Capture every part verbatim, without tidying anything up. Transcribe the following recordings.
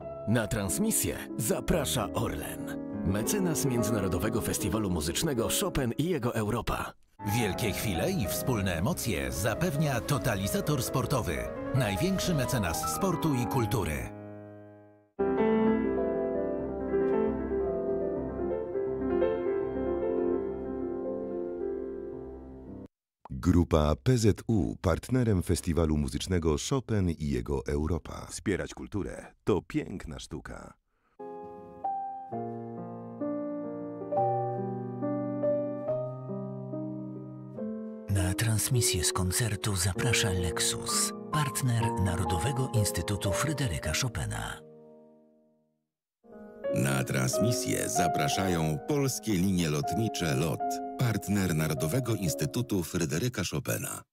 Na transmisję zaprasza Orlen, mecenas Międzynarodowego Festiwalu Muzycznego Chopin i jego Europa. Wielkie chwile i wspólne emocje zapewnia Totalizator Sportowy, największy mecenas sportu i kultury. Grupa P Z U, partnerem Festiwalu Muzycznego Chopin i jego Europa. Wspierać kulturę to piękna sztuka. Na transmisję z koncertu zaprasza Lexus, partner Narodowego Instytutu Fryderyka Chopina. Na transmisję zapraszają Polskie Linie Lotnicze LOT, partner Narodowego Instytutu Fryderyka Chopina.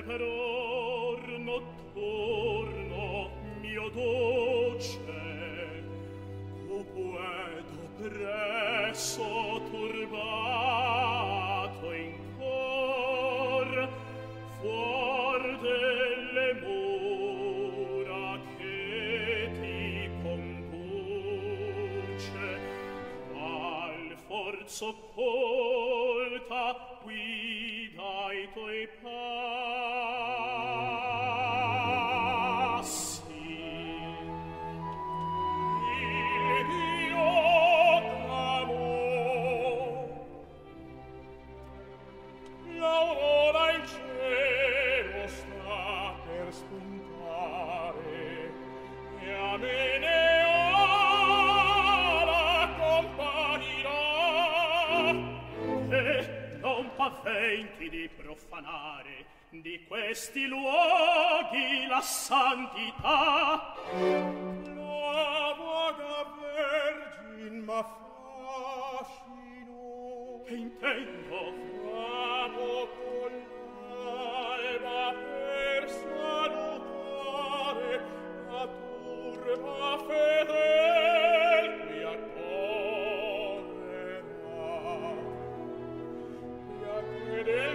terror notturno mio dolce, cupo presso turbato in cor, fuor delle mura che ti conduce, al forza occulta guida i tuoi passi. Il Dio d'amor, l'aurora in cielo sta per spuntare e a me ne ora comparirà, e non paventi di profanare di questi luoghi la santità. La vaga vergine m'affascino, che intendo framo con l'alba per salutare la turba fedel qui accorrerà, e a che del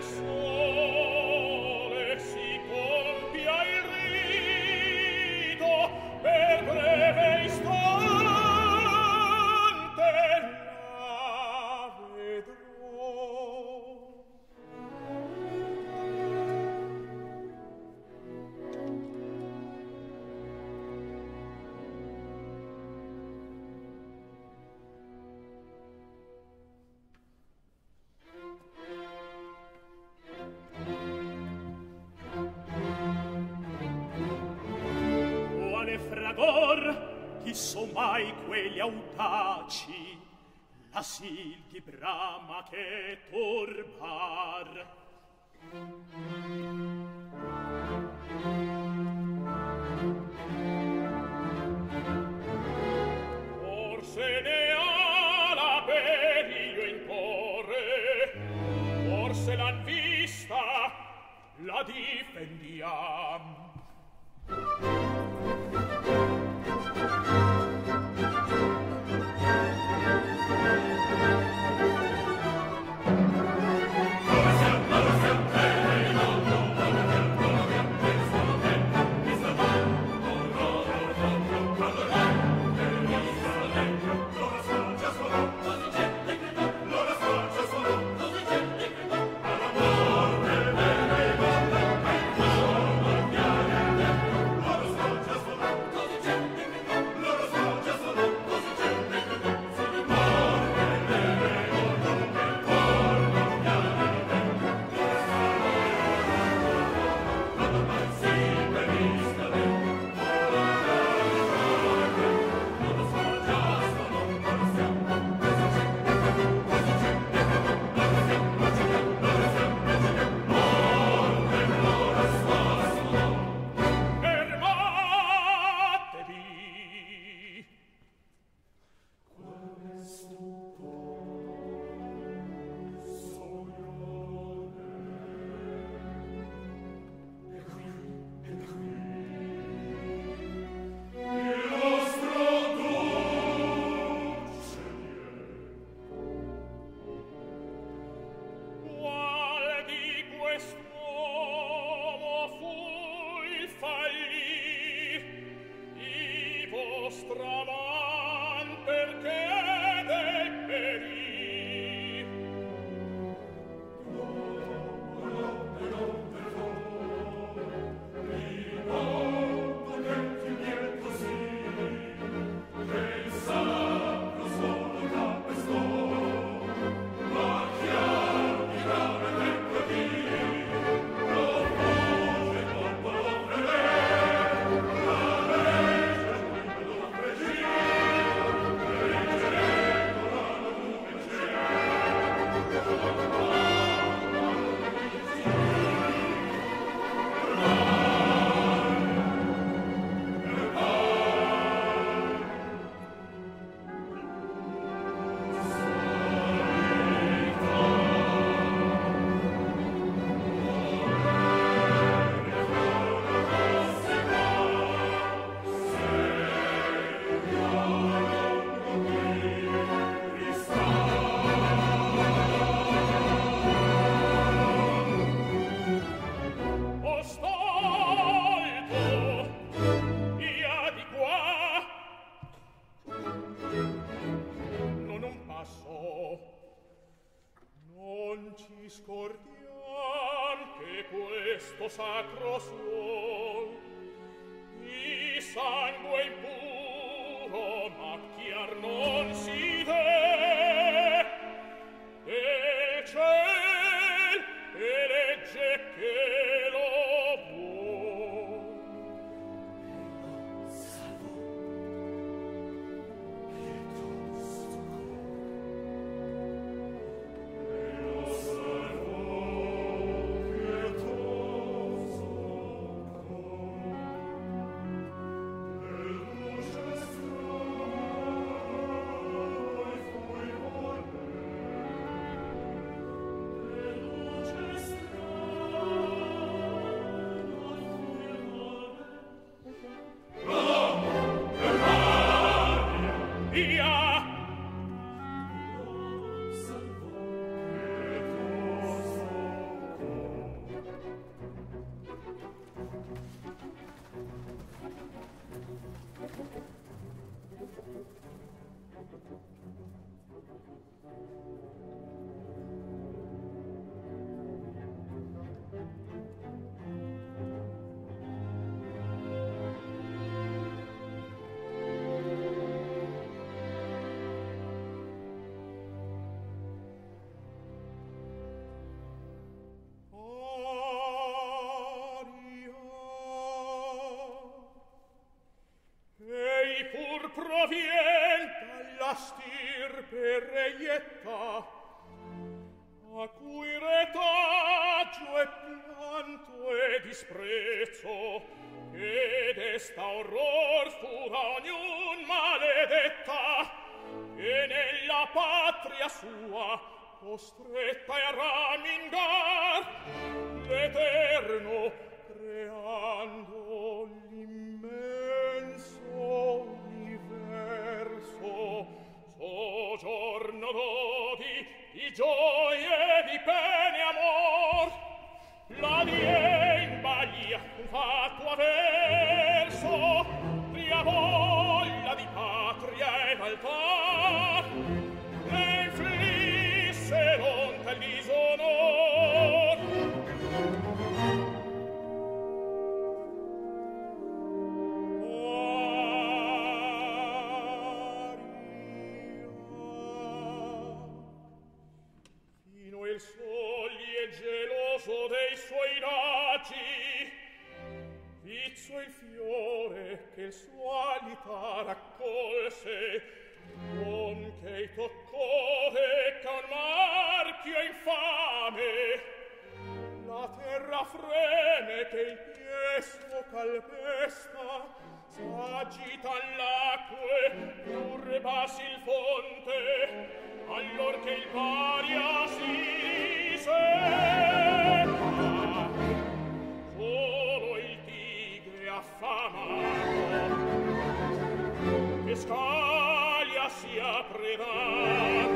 sole si compia il rito per breve istante la vedrò. Quale fragor, chi so mai quegli audaci, la sil di brama che turbar. Forse ne ha la periglio in torre, forse l'han vista, la difendiam. Regina questo sacro suol, di sangue impuro macchiar non si dee, e il ciel elegge che lo vuol. Provien dalla stirpe reietta, a cui retaggio e pianto e disprezzo, che desta orror fu da ognun maledetta, e nella patria sua costretta a ramingar l'Eterno, creando l'immenso soggiorno d'odi, di gioie, di pene amor, la die in baglia un fatto averso, pria voglia di patria ed altar, e inflisse l'onta il disonor. Il sogli è geloso dei suoi raggi, vizzo il fiore che il suo alita raccolse, non che i toccò decca un marchio infame, la terra freme che il pie suo calpesta, s'agitan l'acque, turbasi il fonte, allor che il paria si secca, solo il tigre affamato che scaglia si apre dar,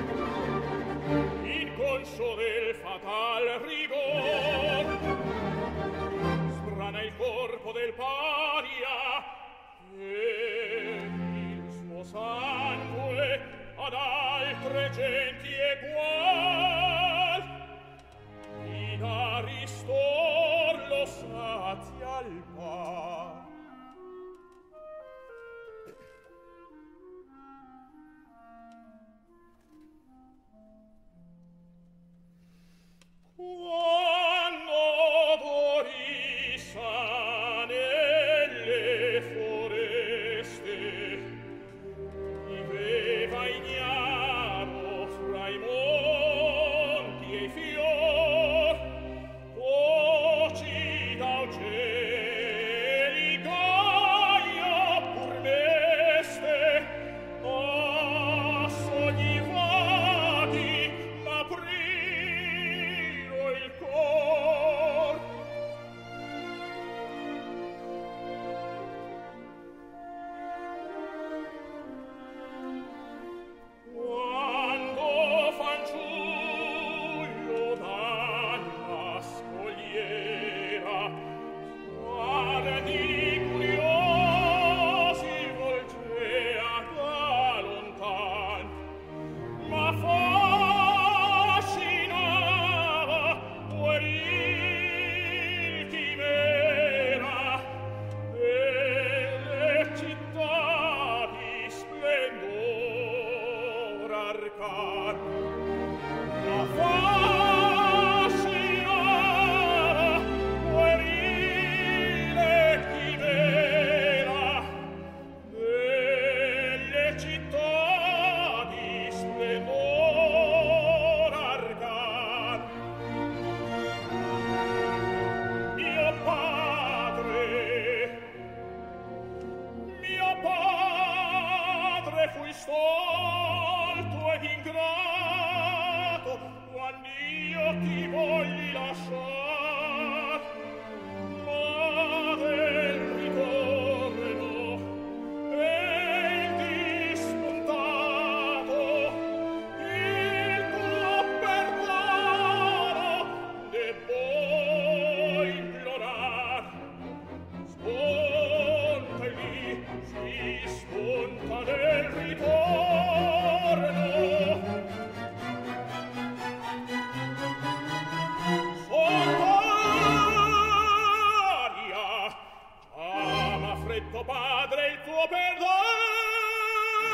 inconscio del fatal rigor, sbrana il corpo del paria e il suo sangue ad altre genti egual, in Aristor lo sazia al par. Quando Dorissa nelle foreste viveva ignaro fra i monti e i fior, voci d'auge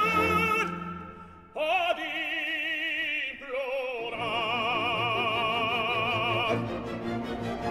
ad implorar.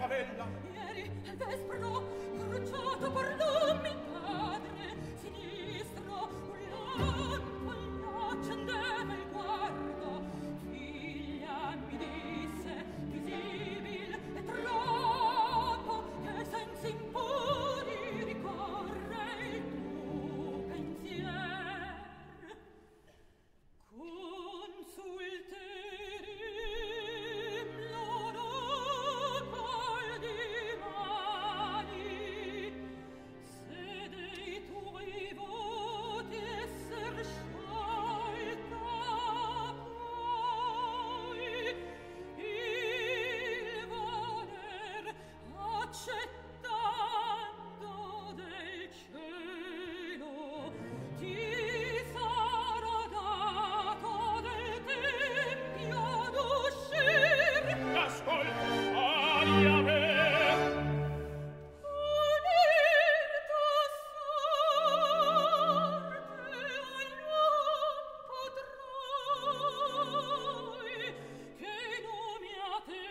favella. Ieri al vespro cruciato per lui padre sinistro un lampo gli accendeva il guardo. Figlia mi disse visibil e troppo che senza impuri ricorre il tuo pensier. Consulterim l'oracol dimani, se dei tuoi voti esser sciolta poi, il voler accettando del cielo ti sarà dato del tempio d'uscir. Ascolta, aria me. Unirta sorte ai non potrai, che nomi a te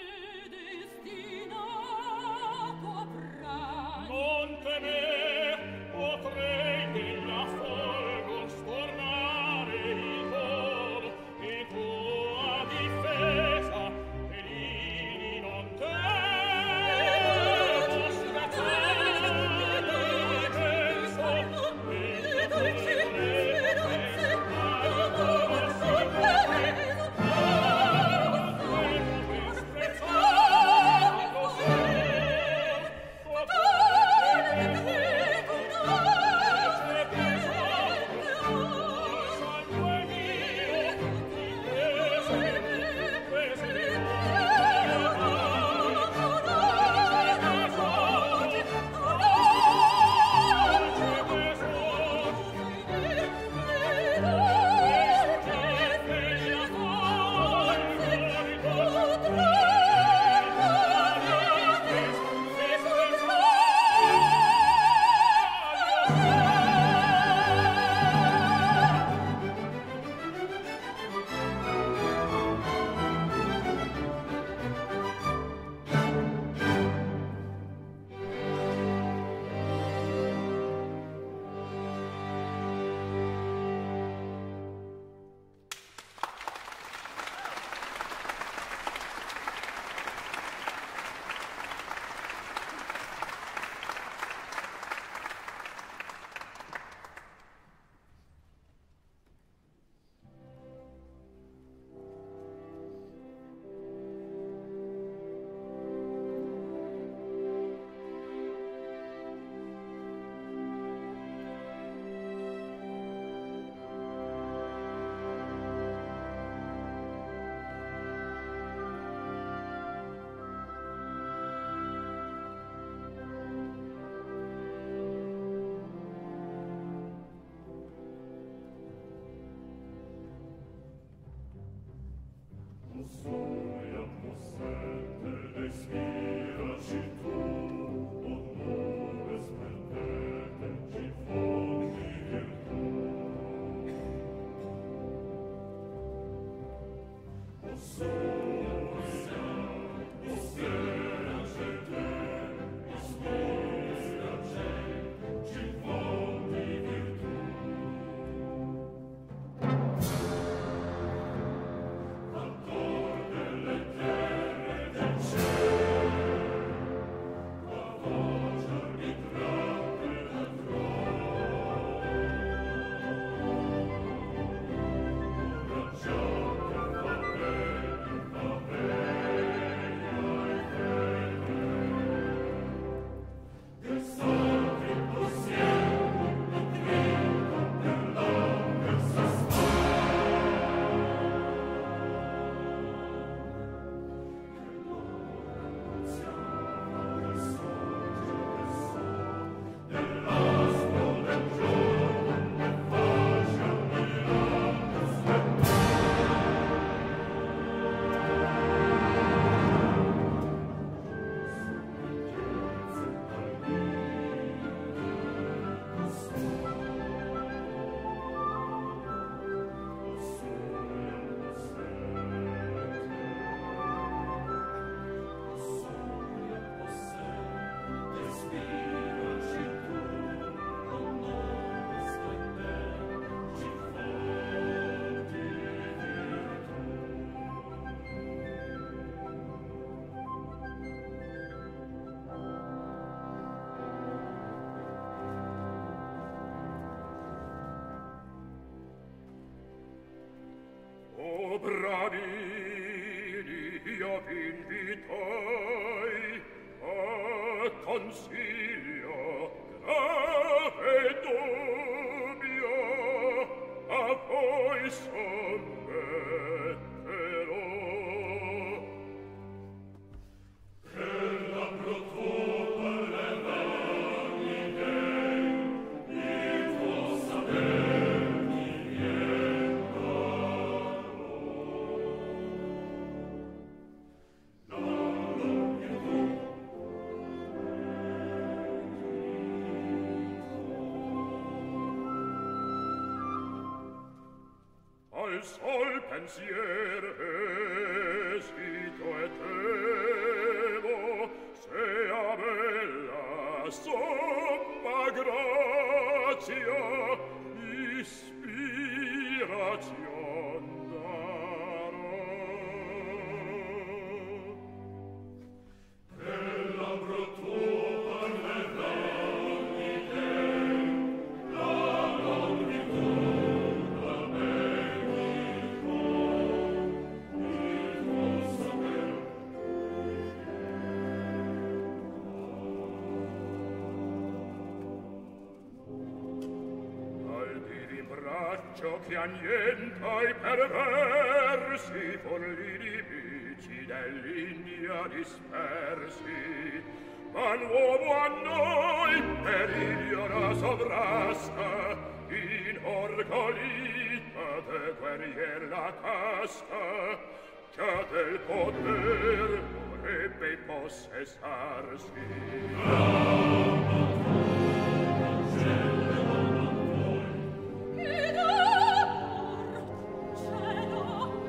destinato avrai. Non temer, potrei della folgo stornare il volo in tua difesa, perigli non temo, scattare penso, e dolci speranze, amor sorpreso, Cielo gradini io v'invitai a consiglio grave dubbio a voi sommetterò. Che labbro tuo parleranide, il tuo saper mi vietaro. Al sol pensier esito e temo, sea bella somma grazia, ispirazion darò. Che labbro tuo parlerà di te, la non ricorda bene il tuo, il tuo saper. Al di rimbraccio che annientai perversi for li nemici dell'India dispersi, ma l'uomo a noi perigliora sovrasta, inorgolita de guerrier la casca, già del poter vorrebbe possessarsi. Ed amor, cielo,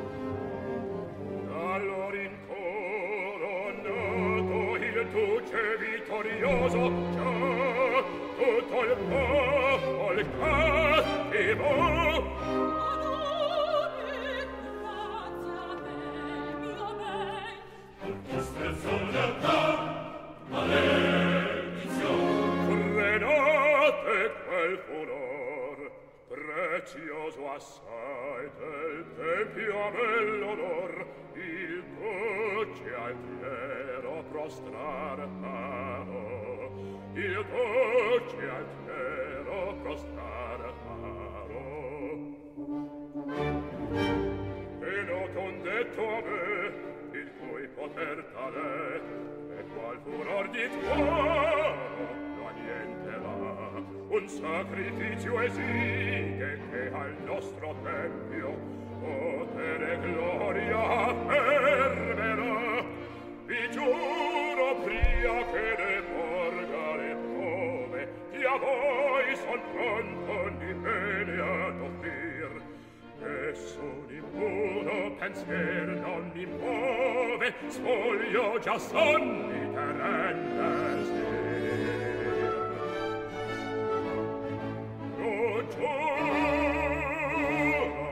Allora incoronato il duce vittorioso, già tutto il popolo cattivo, onore, grazia, bel mio ben, frenate quel furor, prezioso assai del tempio a bell'onor, il duce al fiero prostrar farò, il duce al fiero prostrar farò. E noton detto a me, il cui poter tal'è, e qual furor di tuo, no niente là, un sacrificio esige che al nostro tempio potere e gloria affermerà. Vi giuro pria che ne porga le prove, che a voi son pronto di bene ad offrir. Nessun impuno pensier non mi muove, spoglio già sonni terrenne stir. Lo giuro,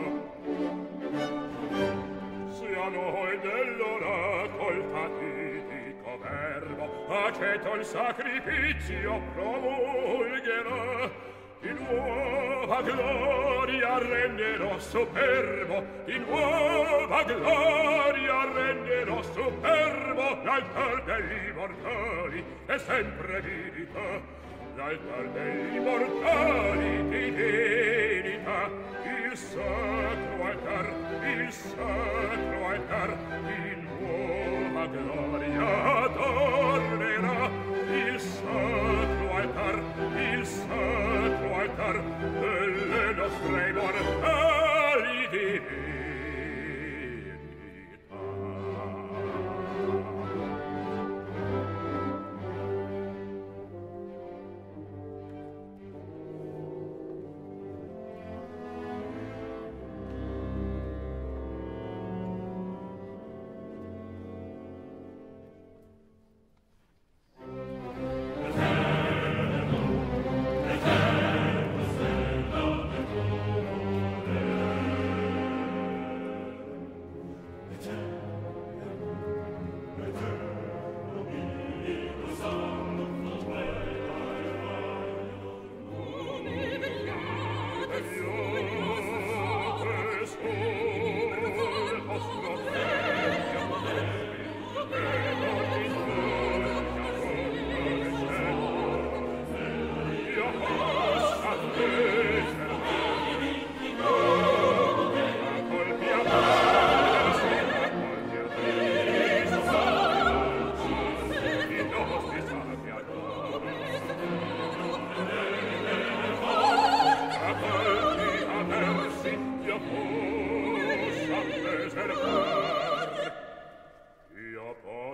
sia noi dell'oracol fatidico verbo, accetto il sacrificio promulgherà, di nuova gloria renderò superbo, di nuova gloria renderò superbo l'altar degli mortali è sempre divinità, l'altar degli mortali divinità, il sacro altar, il sacro altar di nuova gloria adornerà, il sacro altar, il sacro altar delle nostre mortali divinità.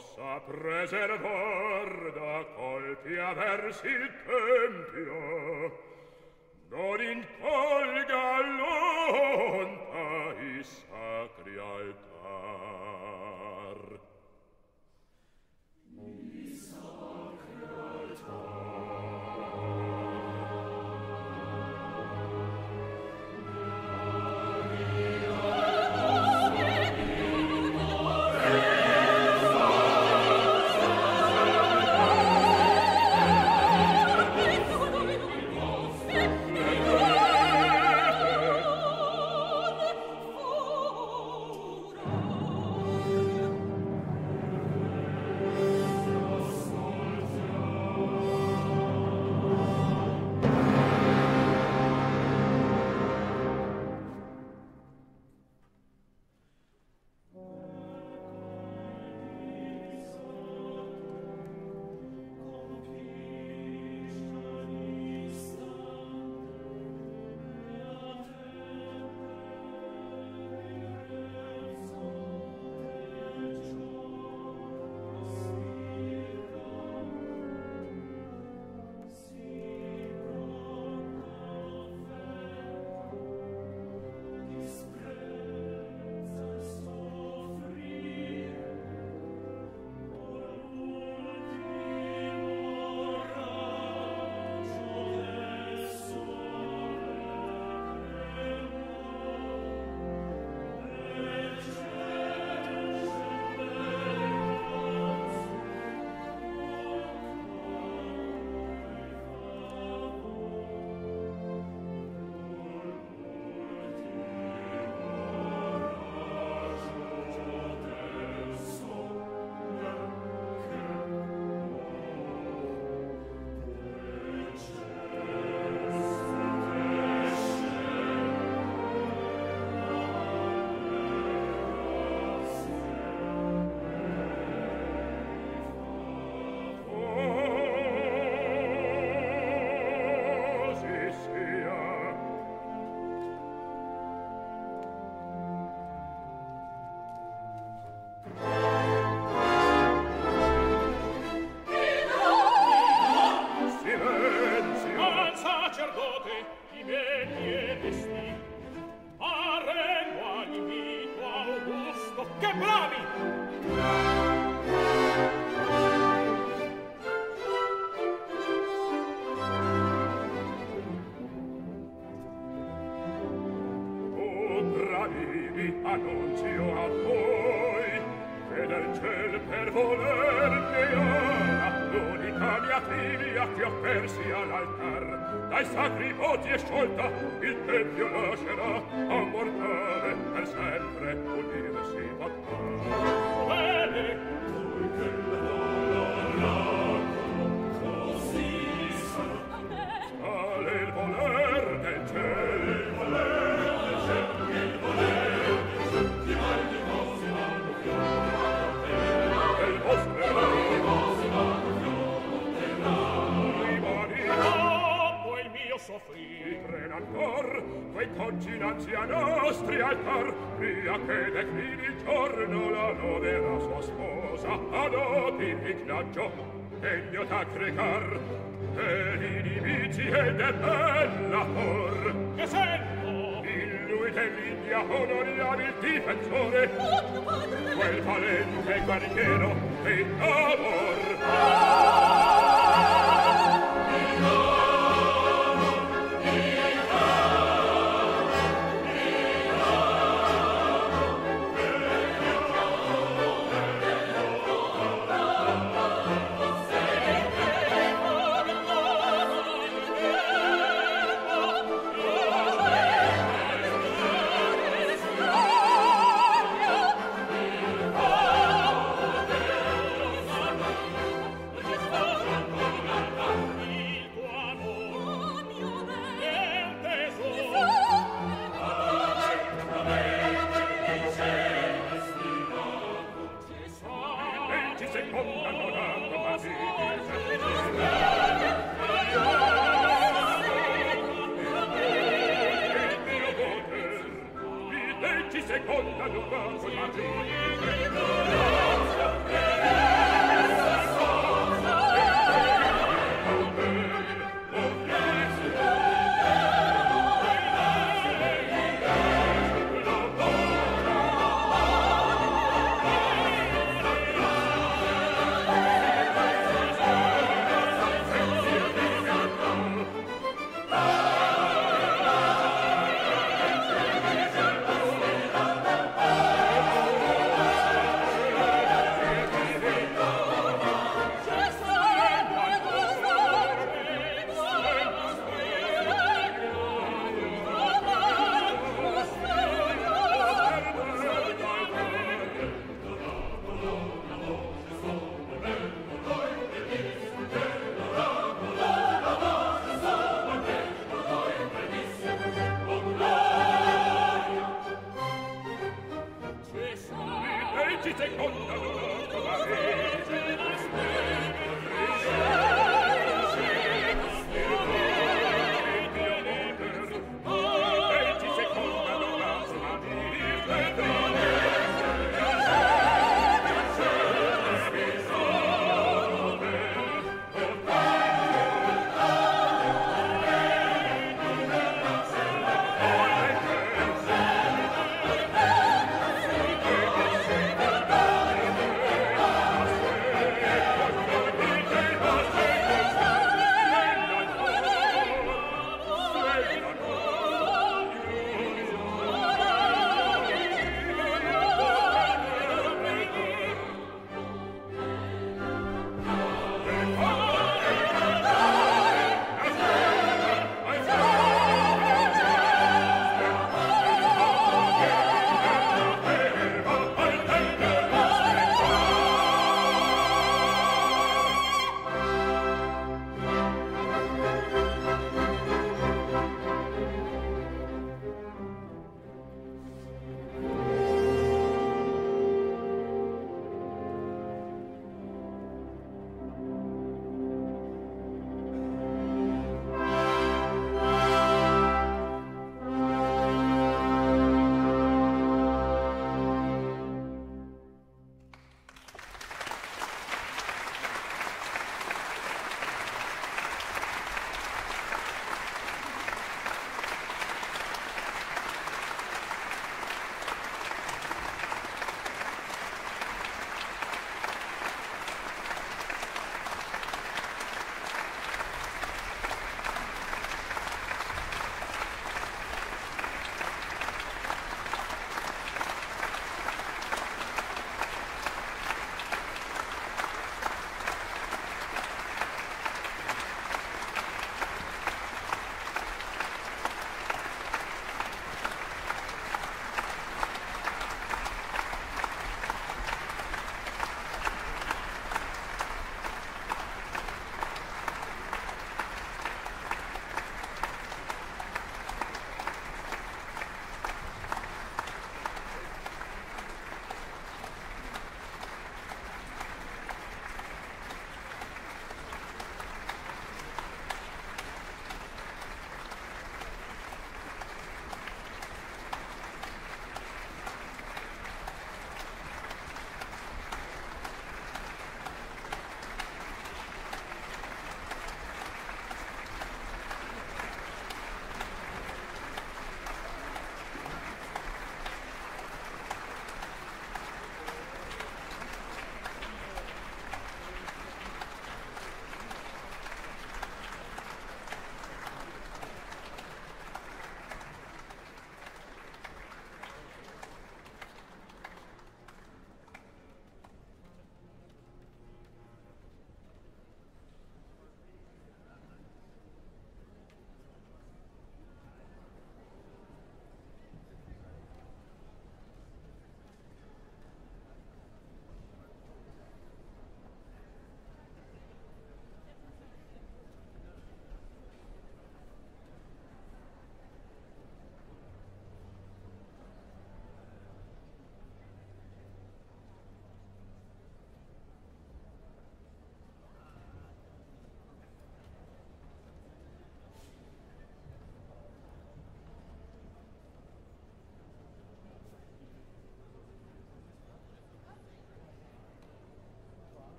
possa preservar da colpi avversi il tempio, non intolga l'onta i sacri altar. I sacri altar. Annunzio a voi che del ciel per voler Diana, l'unica mia figlia che ho persi all'altar, dai sacri voti è sciolta, il tempio lascerà a mortale per sempre unirsi battà. Bene, voi che l'onorato così sa, sale il voler del ciel, il voler del ciel, il voler soffrire ancor quei concinanzi a nostri altar via che declini il giorno la lode la sua sposa adoti il vicinaggio degno d'aggregar degli nemici e de bella for che sento in lui dell'India onoriabil difensore quel valente guerriero e amor seconda lunga con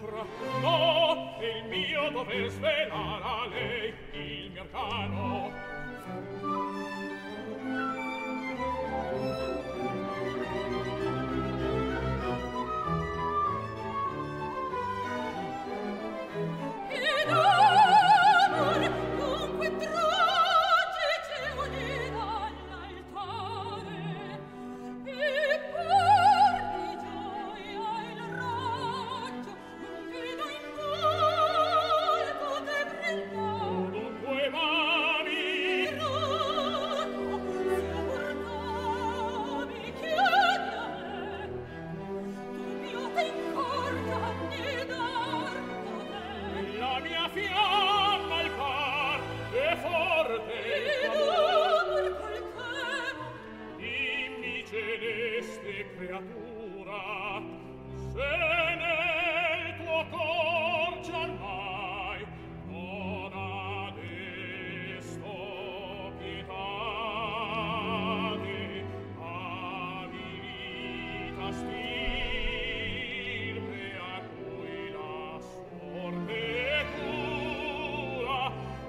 sopra. No, è il mio dover svelar a lei il mio arcano. Ed amor, dunque tragici unirà all'altare, e por di gioia il raggio non vedo in volto te brillare. Dunque mami, Grato, sia portavi chiedi a me, tu mio te incorda ne dar poter. la mia fiamma al par è forte. Ed amor col temo, Dimmi celeste creatura, se nel tuo cor giammai non adesto pietate, abilita stirpe a cui la sorte cura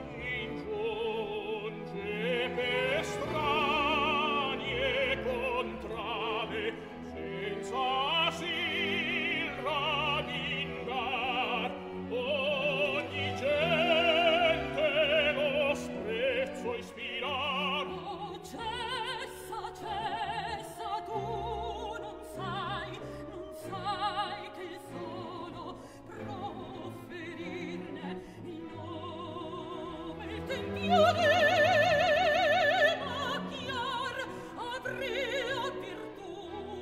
ingiunge per stranie contrade senza si radingar ogni gente lo sprezzo ispirar. oh, cessa, cessa, tu non sai, non sai che il solo proferirne il nome, il tempio di macchiar avria virtù.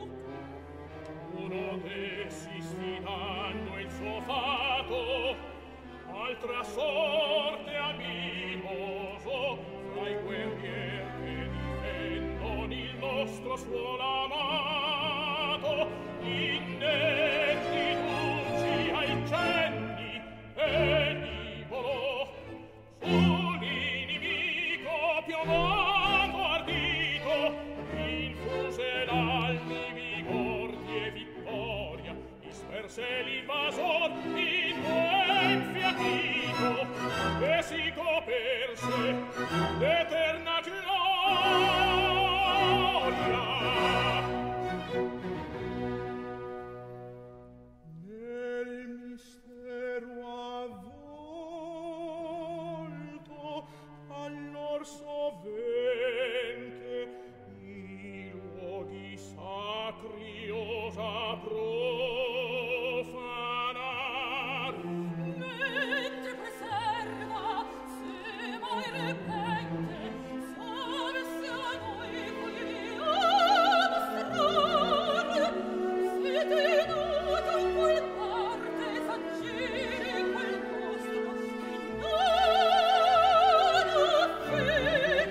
Uno che si sfidando il suo fato, altra sorte amimoso, fra i guerrier che difendon il nostro suolo amato, innetti dulci ai cenni e nivolo, sull'inimico piovato ardito, infuse l'almi vigordi e vittoria, disperse l'invasor in due infiattito, e si coperse d'eterna gloria. Nel mistero avvolto allor sovente i luoghi sacri osa profanar. Mentre preserva, se mai repente, salse a noi qui a mostrar, se tenuto in quel parte saggire quel nostro che non affè.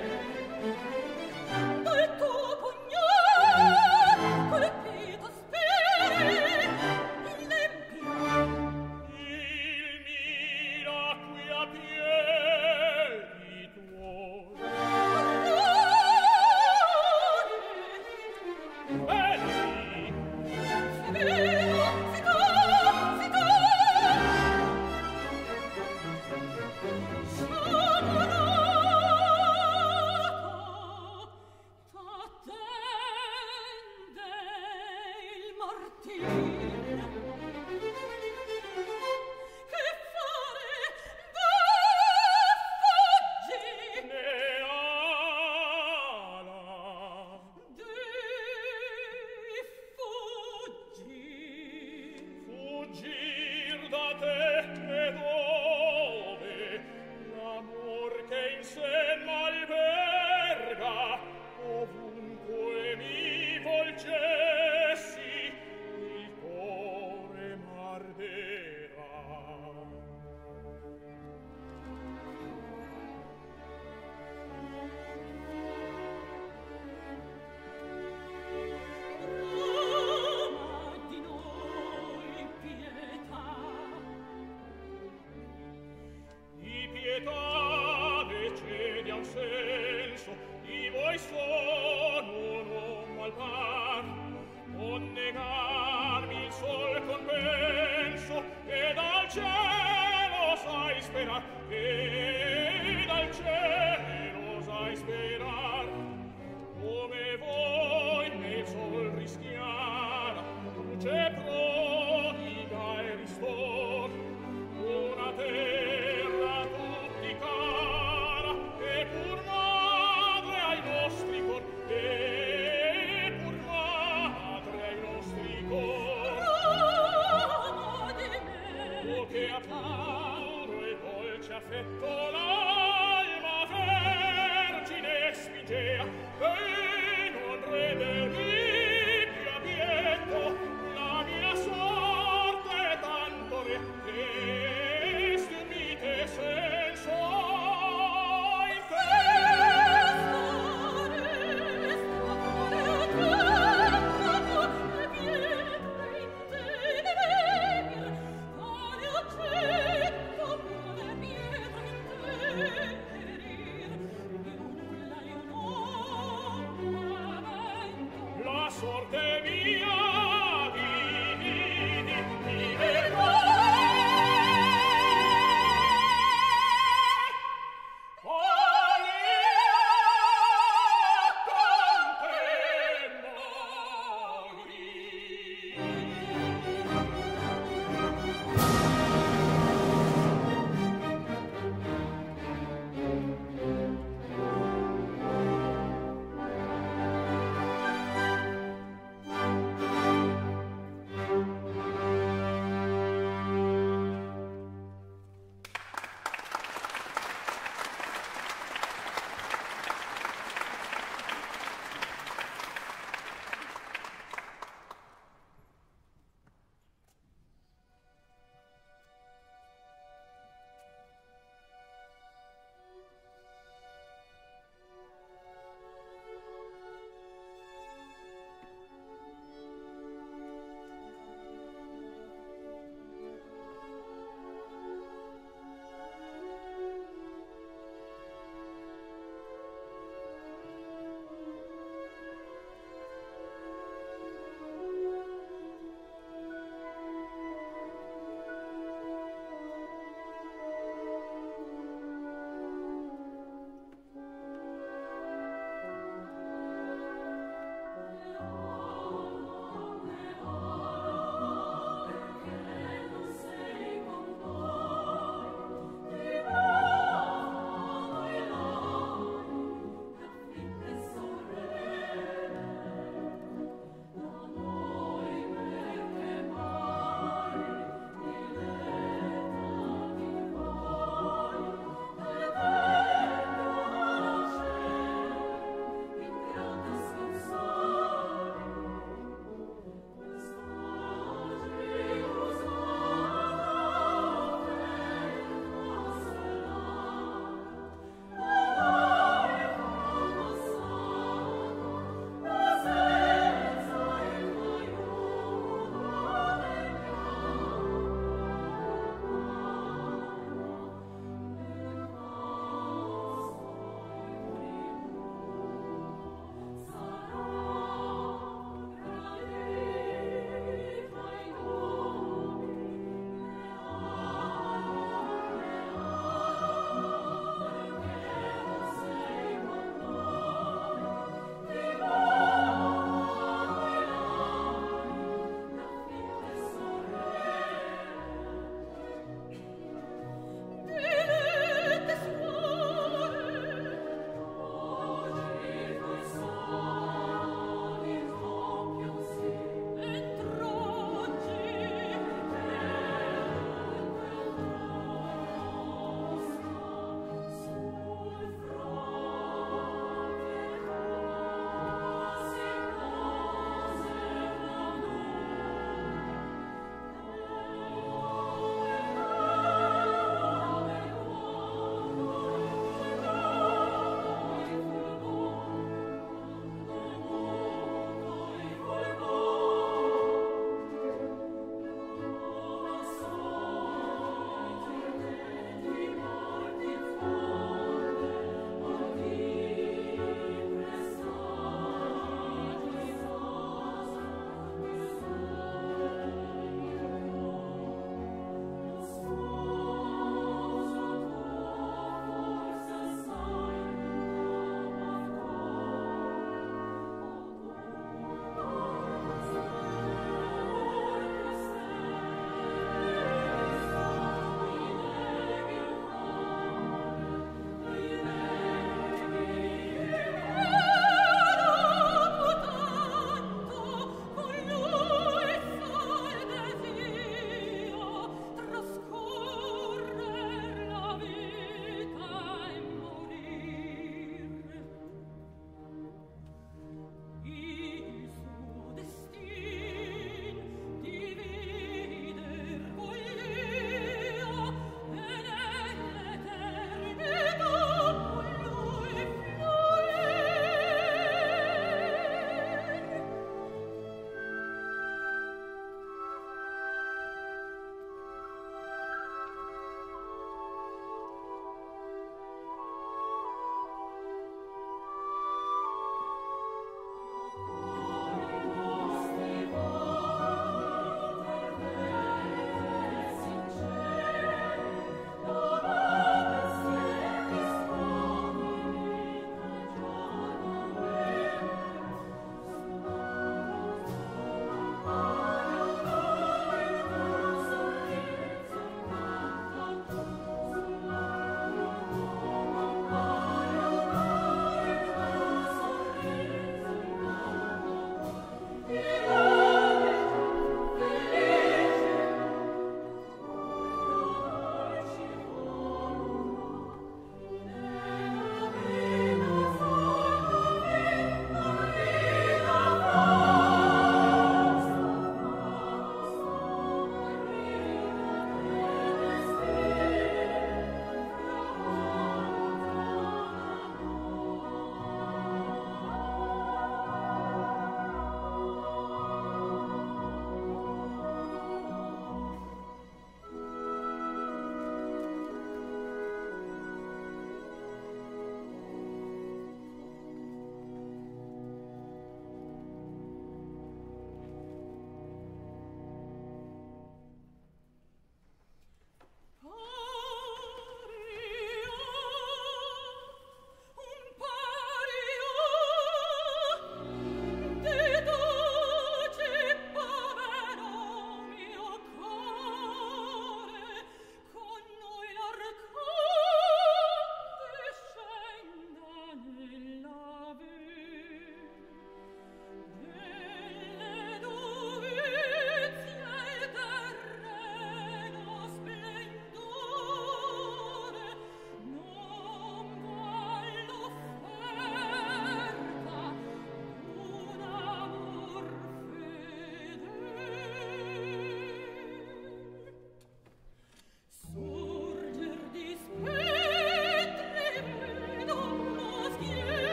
Dal tuo pugnal colpito speri il empio. Il mira qui a piedi tuoi. Belli, Severo, zitto, zitto. Sciamorato, t'attende il martirio. Che fare? Fuggi! ne ala. Fuggi! Fuggir da te e dove l'amor che in sé m'alberga, ovunque mi volgessi il cuore m'arderà. Ama di noi pietà. Di pietà decedi a un senso, di voi sono non malvar, non negarmi il sol compenso, ed Thank you.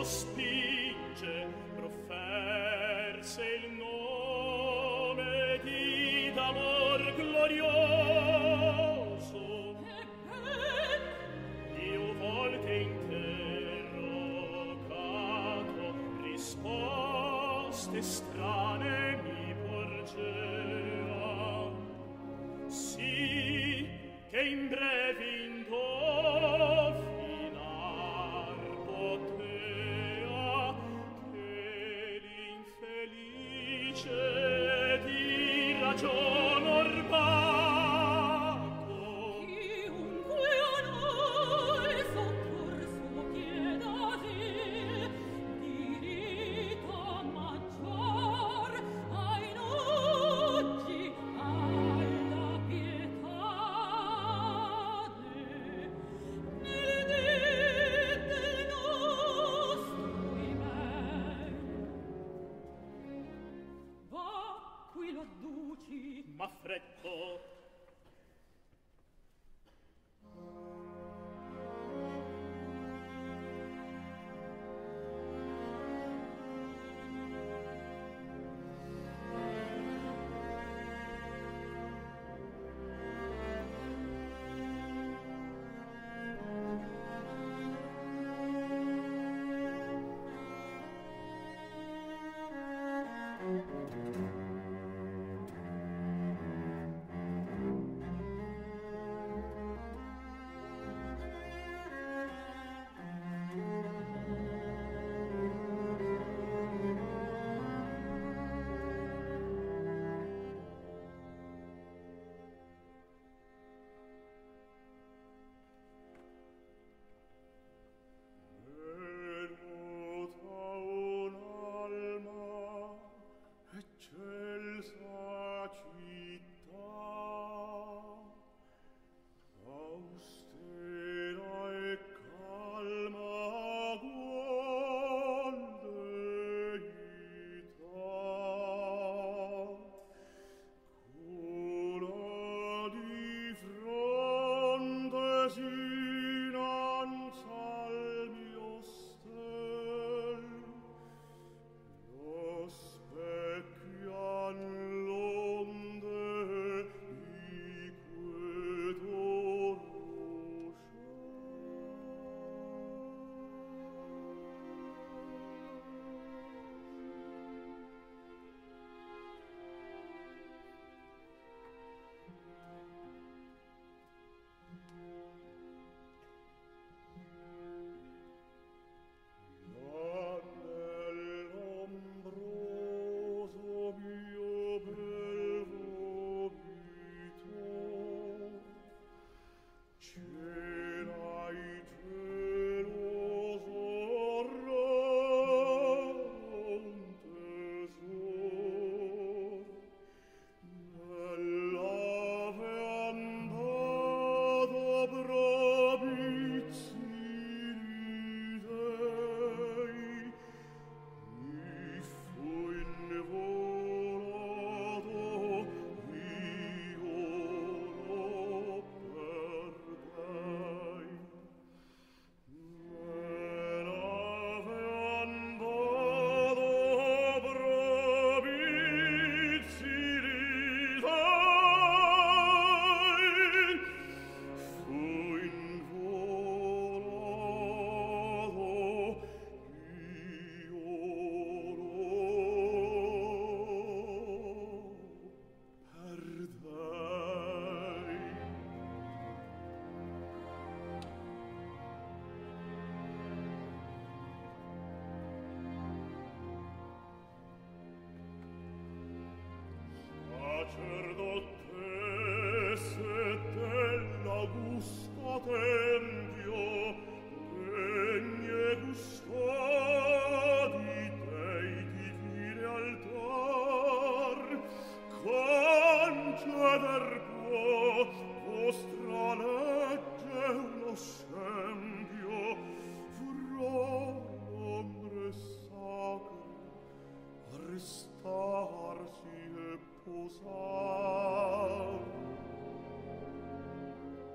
spinge, profferse il nome di d'amor glorioso. Io volte interrogato, risposte strane mi porgea. Sì, che in breve indovinar potea che l'infelice di ragion orbato Chiunque a noi soccorso chieda vil, diritto maggior ai nocchi alla pietade. Nel dì del nostro imen va qui lo adduci, ma fretto.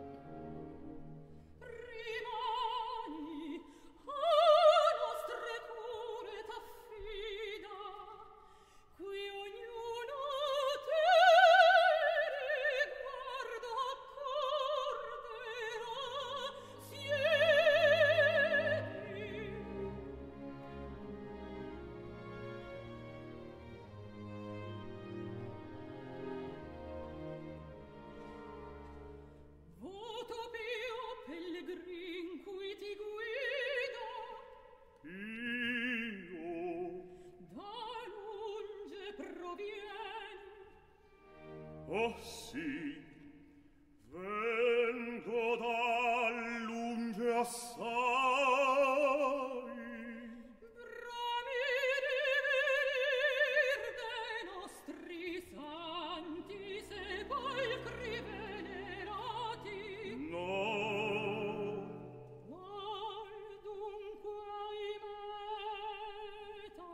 rimani a nostre Oh sì, vengo da lunge assai. Bramiri verir dei nostri santi sepolcri venerati. No, Qual dunque ahimeta?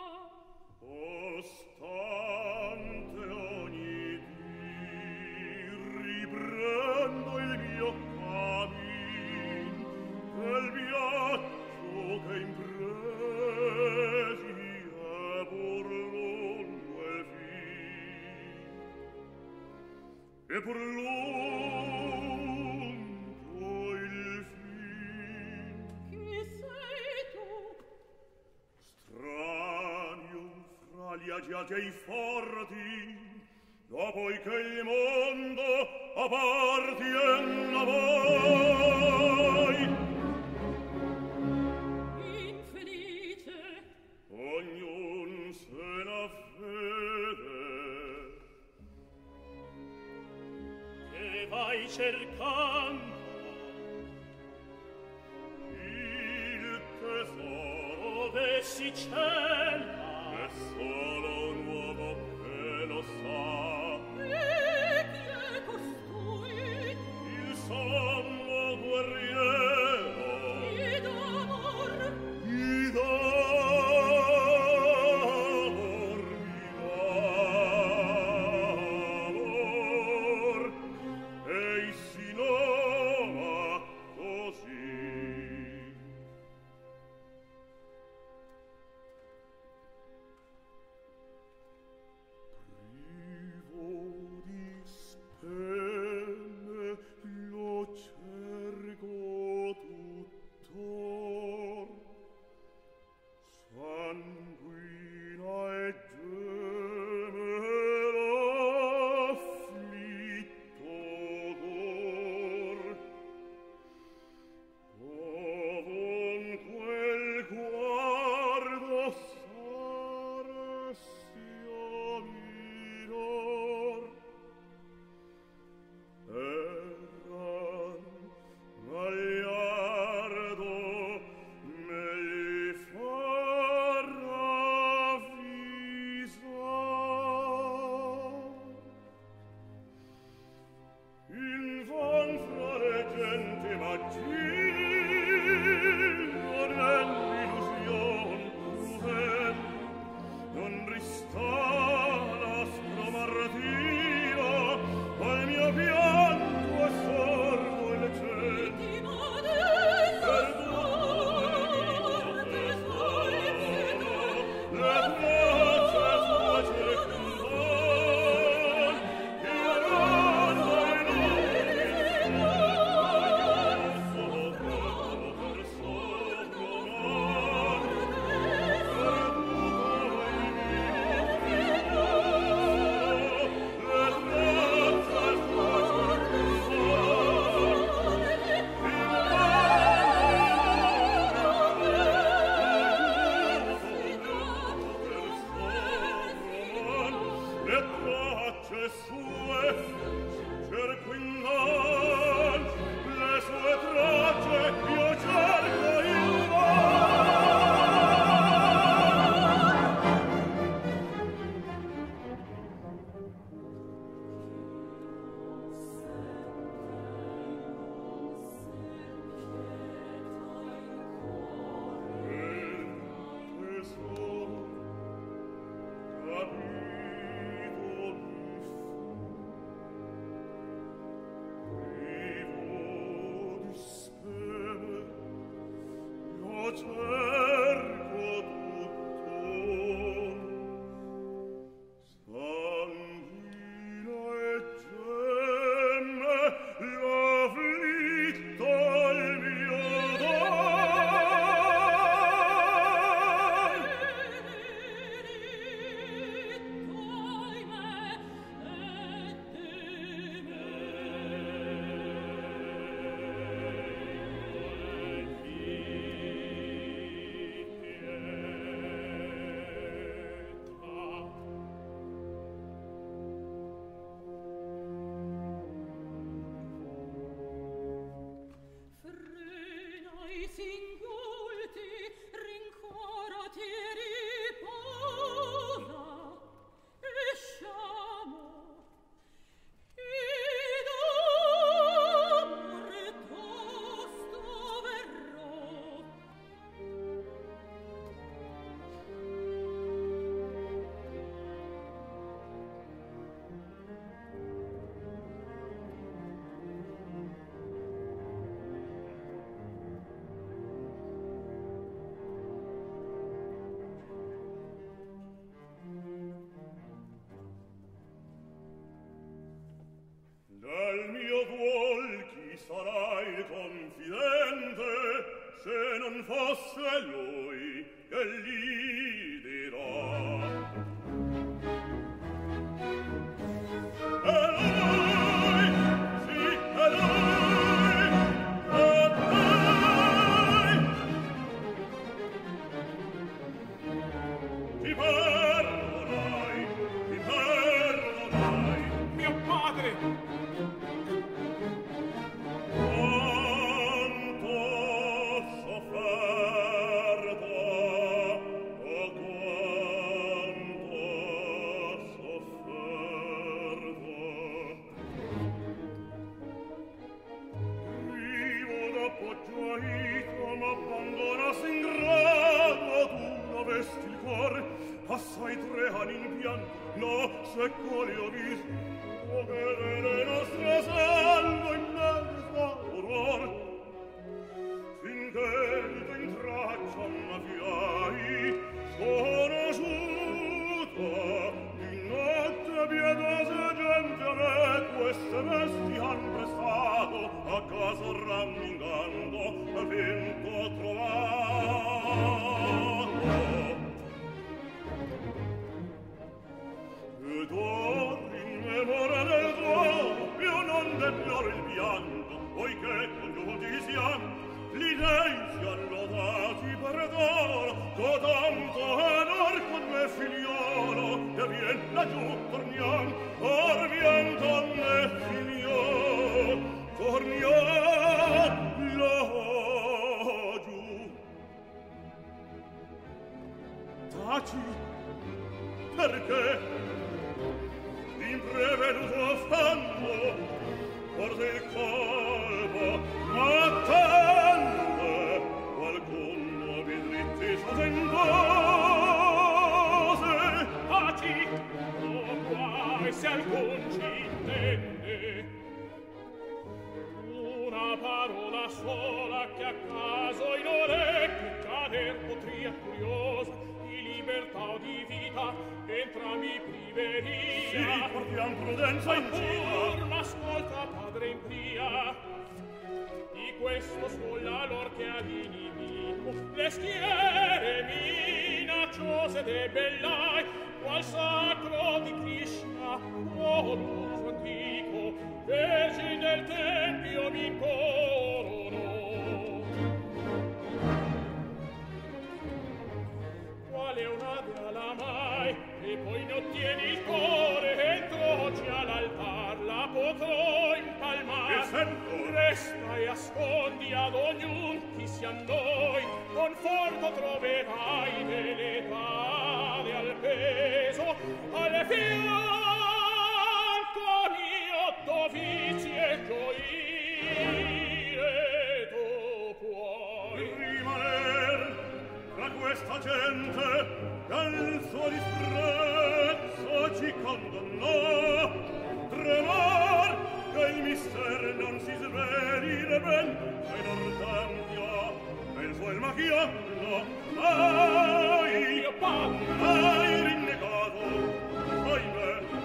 ostante ogni dì riprendo il mio camin, quel viaggio che impresi è pur lungo il fin, e pur lungo il fin. Chi sei tu? Stranio fra gli agiati e i forti, dopo che il mondo appartiene a voi. Infelice, Ognun se n'avvede. Che vai cercando? Il tesoro de Sicella è solo un uomo che lo sa. e chi è costui? Il sommo guerriero, Chi d'amor? chi d'amor, chi d'amor, ei si noma così. Privo di spene lo cerco tuttor, sanguina e geme l'afflitto cor. Ovunque il guardo s'arrestia minor, erran gagliardo me li fa ravvisar. Invan fra le gente maggio nell'illusion cruel non rista l'aspro martiro al mio pianto è sordo il ciel. Vittima della sorte sollecita, Le braccia sua circondan, io non vorrei solo quello per sordo non, perduto il mio figlio. Le braccia sua le tracce sue cerco invan, le sue tracce io cerco tesoro capito mi fu. Nel mio duol chi sarà il confidente, se non fosse lui che gli dirà. E lui, sì, e lui, e lei. Ti perdonerai, ti perdonerai, Mio padre! Assai tre anni in pianto, no, se quali ho visto, o vedere nostro salvo in mente fa orror. Finché in traccia m'avviai, sconosciuta, di notte pietosa gente a me queste vesti han prestato, a caso rammingando, vinto trovato. Ed or in memoria del tuo io non deploro il pianto, poiché congiunti siamo, gli dei sian lodati per d'oro, cotanto onor con me figliolo, che vien laggiù torniam, or vien con me figliolo, torniam laggiù. Taci, perché? Imprevenuto affanno, porta il colpo, ma tende qualcuno vi dritti sotendose. Taci, o guai se alcun ci intende. Una parola sola che a caso in orecchio cader potria curiosa, di libertà o di vita, entrami priveria. Sì, portiam prudenza in gita. Pur m'ascolta, padre, in pria. Di questo sulla lor che ad inimico le schiere minacciose debellai, qual sacro di Krishna, o l'uso antico, vergine del tempio mi coronò. Quale una dea mai, e poi ne ottieni il cuore, entroci all'altar, la potrò impalmar. E sento? Resta e ascondi ad ognun chi sia noi, conforto troverai dell'etade al peso, al fianco mio dovici e gioire tu puoi. Rimaner tra questa gente che al suo disprezzo ci condannò, tremar che il mister non si sveli ne ben e non tempio e il suo il macchiano ai Mio padre! hai rinnegato ahimè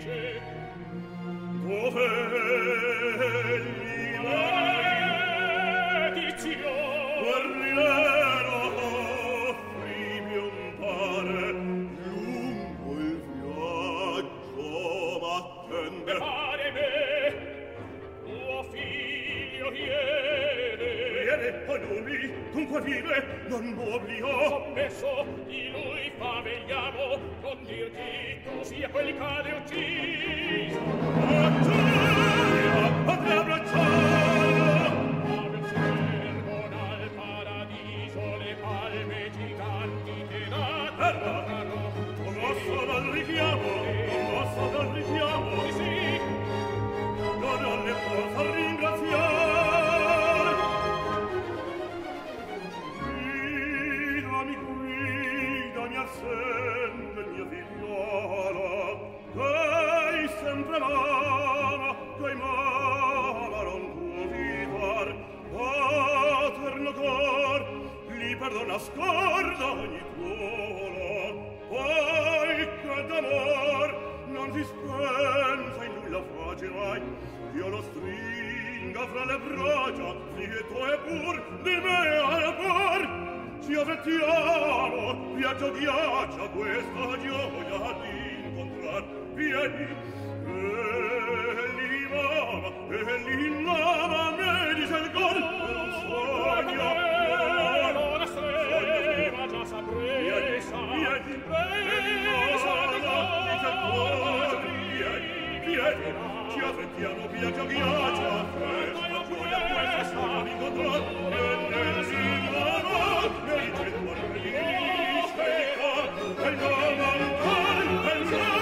dice dove gli maledizione guerriero offrimi un pare lungo il viaggio m'attende pare me tuo figlio viene viene a noi dunque vive non m'oblio sommesso di lui favegliamo non dirti tu sia quel cade ucciso Atturia potrà abbracciarlo aver al paradiso le palme giganti che datano mosso dal richiamo mosso dal richiamo sì sì non ho le posso ringraziare guidami guidami al sen del mio figliolo dai sempre mama dai mama non tuo vitar paterno cor li perdona scorda ogni tuolo poi che d'amor non si spensa in nulla facerai io lo stringa fra le braccia lieto e pur di me al par ci avvertiamo viaggio ghiaccia questa gioia di incontrar vieni e lì mama e lì mama me dice il cor non sogno non strema già sapresa vieni presa dice il cor vieni vieni ci avvertiamo viaggio ghiaccia questa gioia questa storia di incontrar e lì mama me dice il cor vieni e il mama e il mama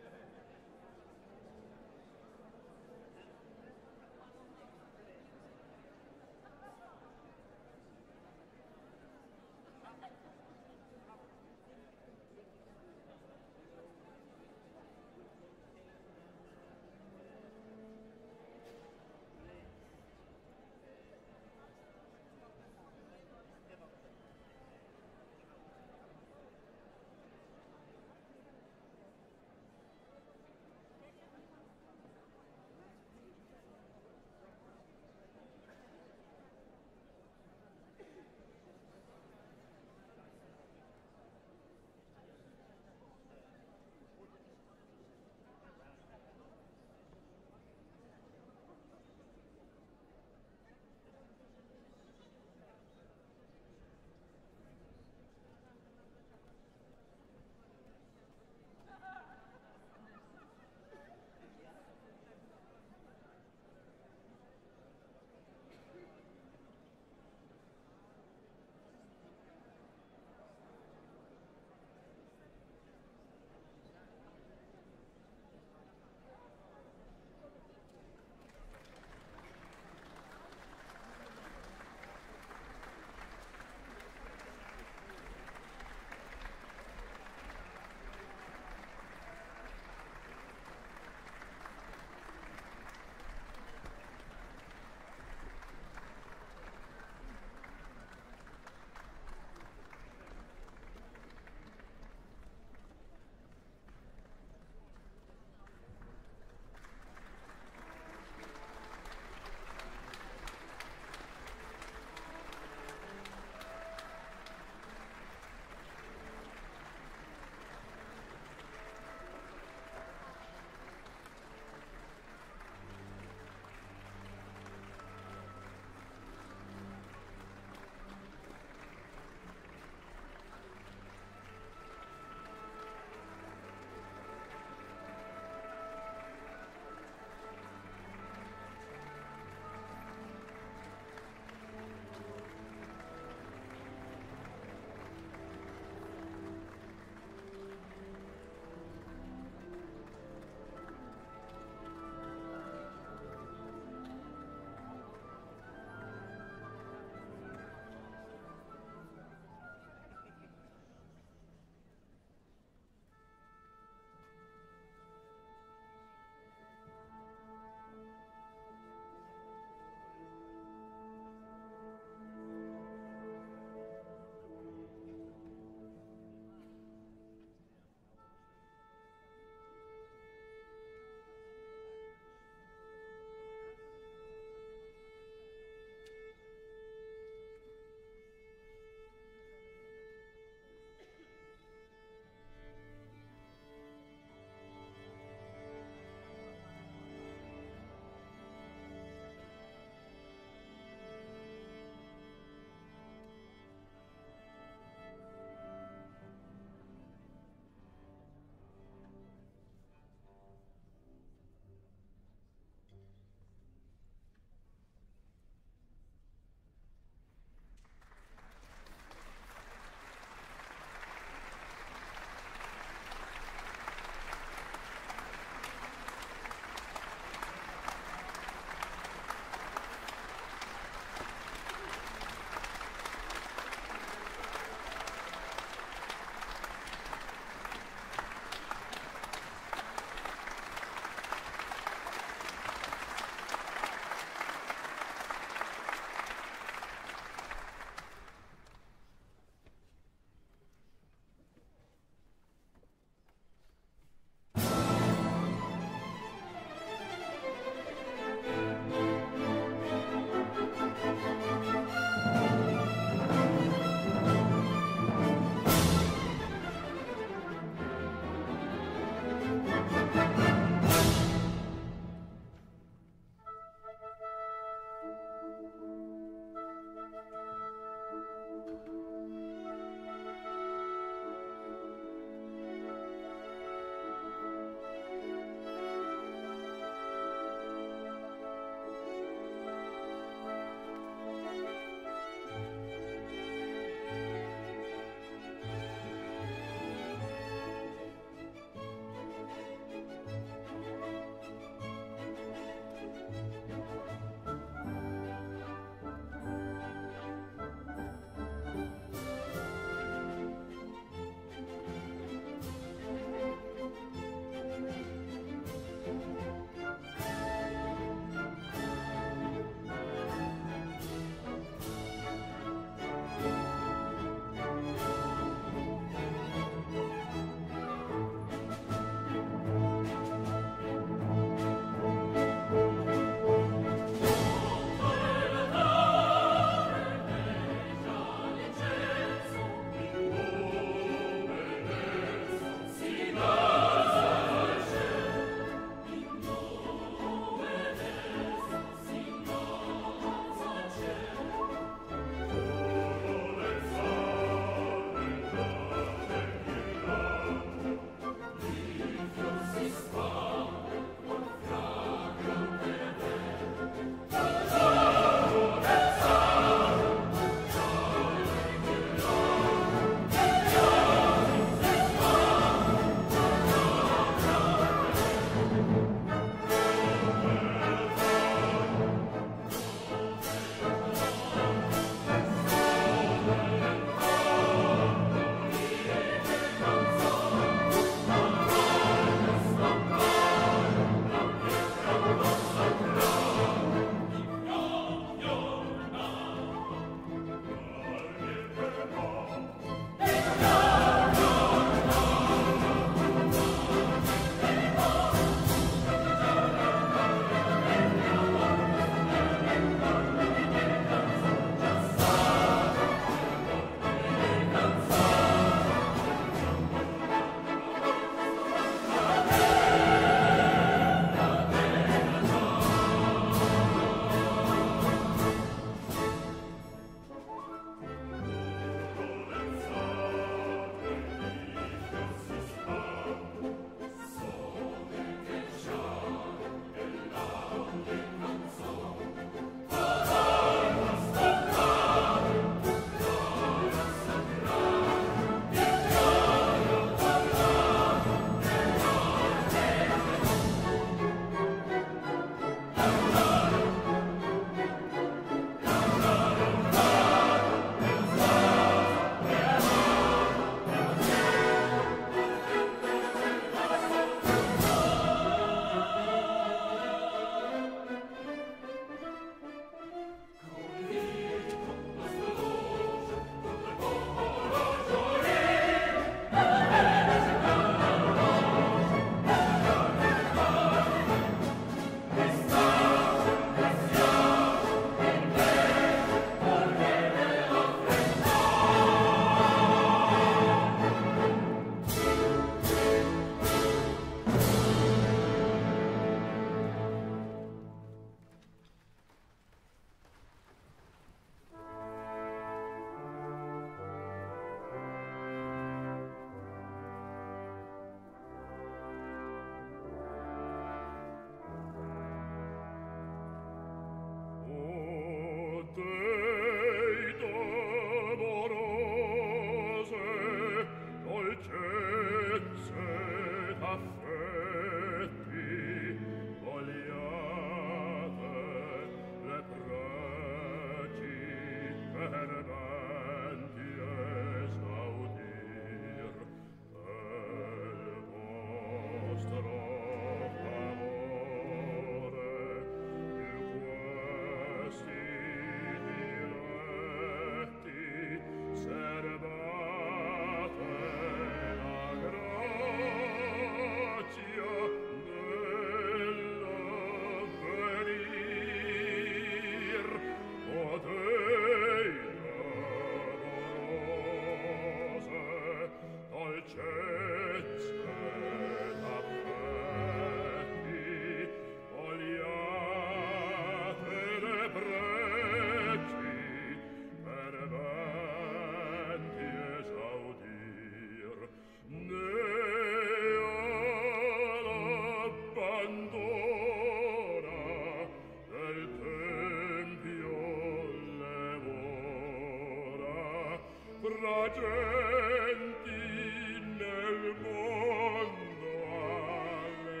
tra genti nel mondo alle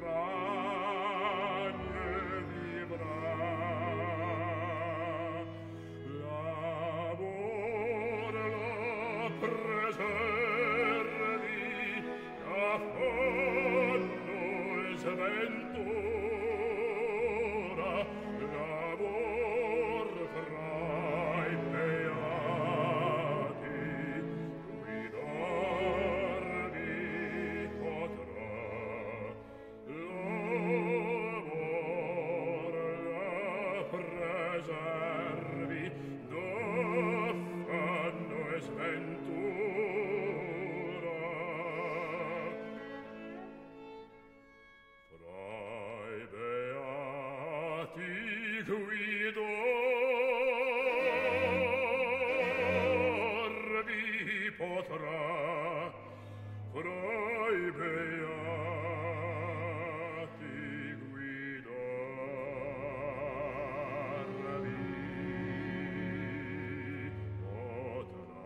strane vivrà. L'amor la preservi, affanno e sventura, l'amor fra i beati guidarvi potrà. L'amor la preservi, d'affanno e sventura. Fra i beati guidarvi potrà. Fra i beati guidarvi potrà.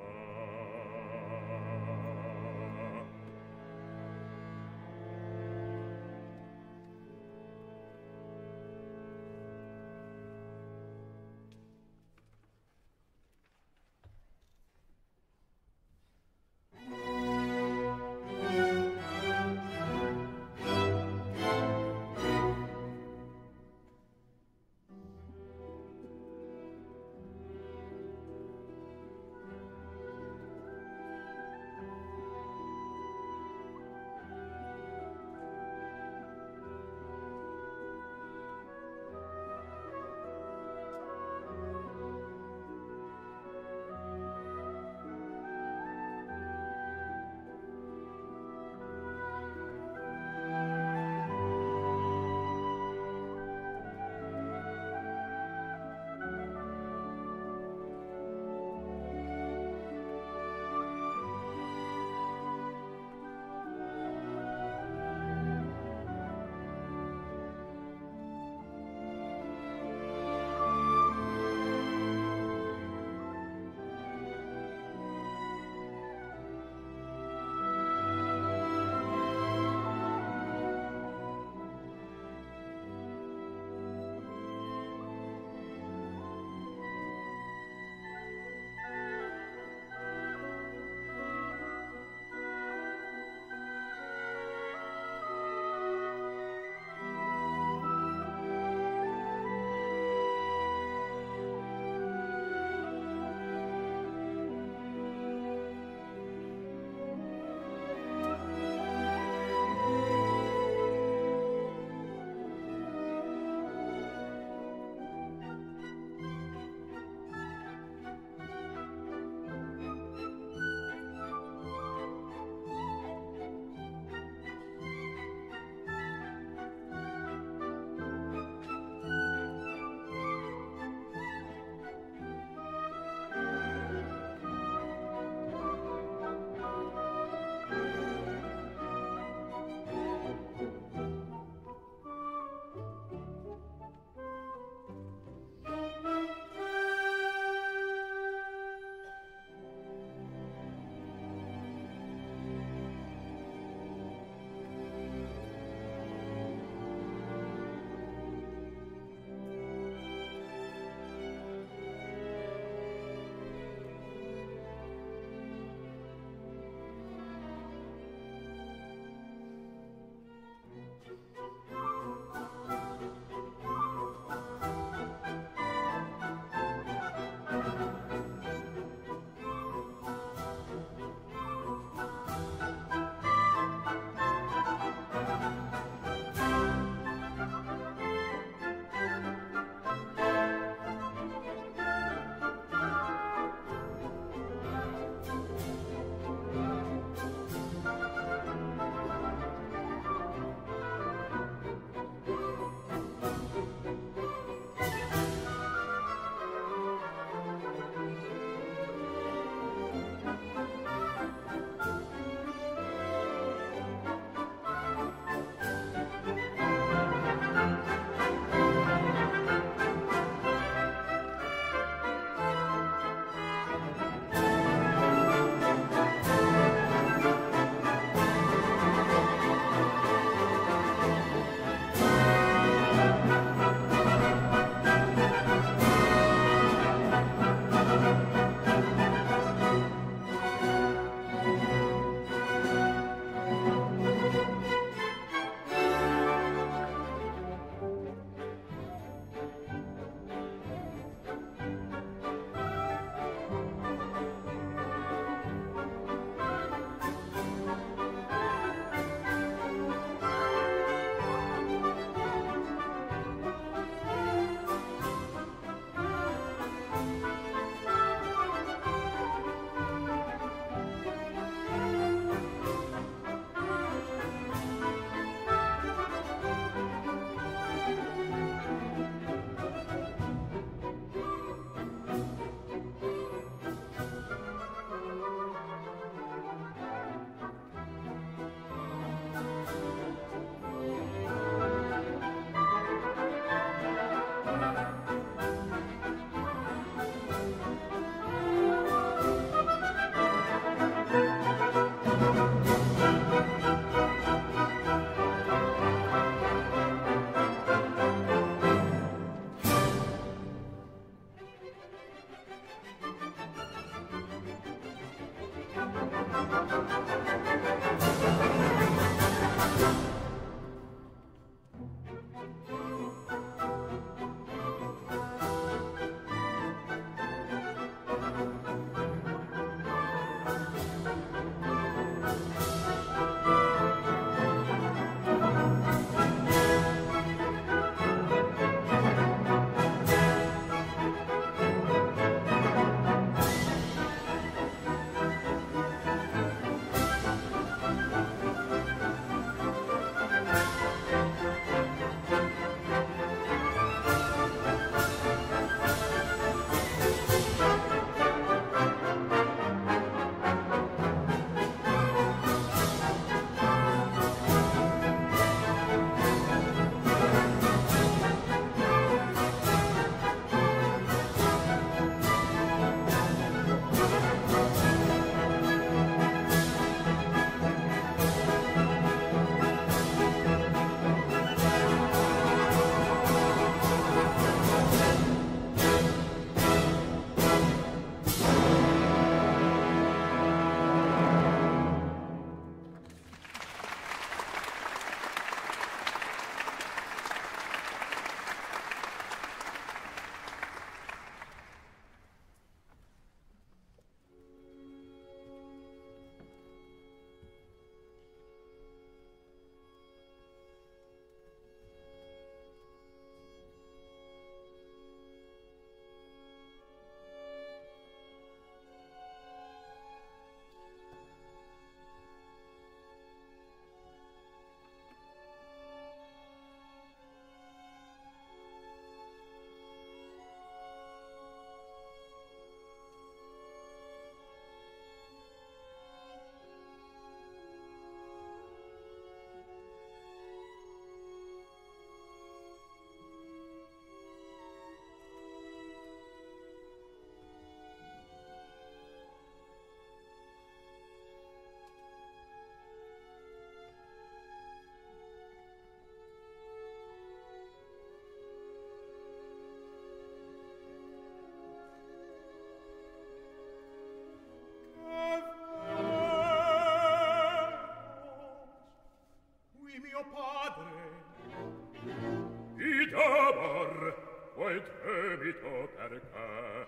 lieto perché.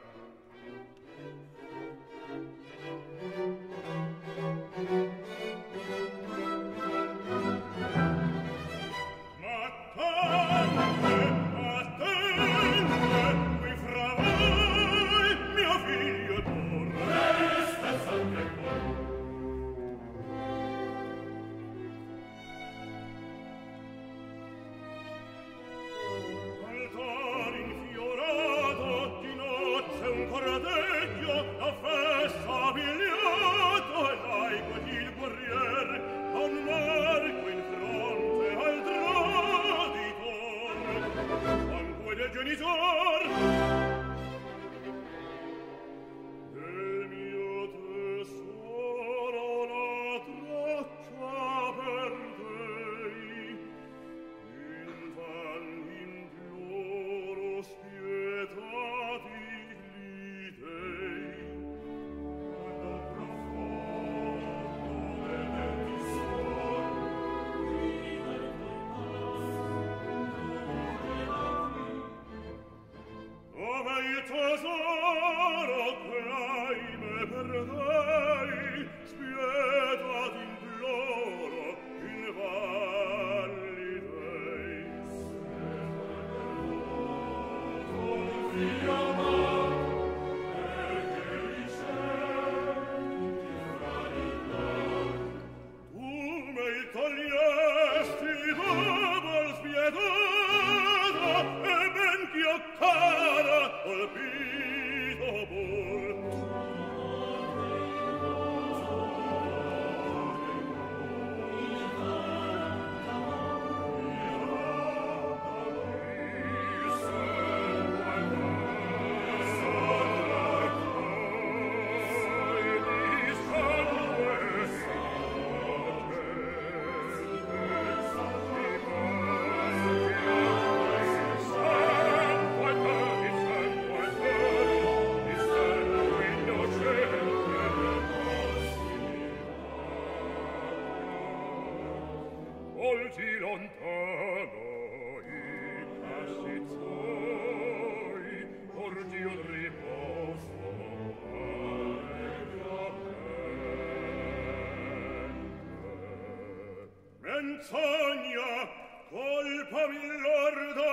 Menzogna, colpa mi lorda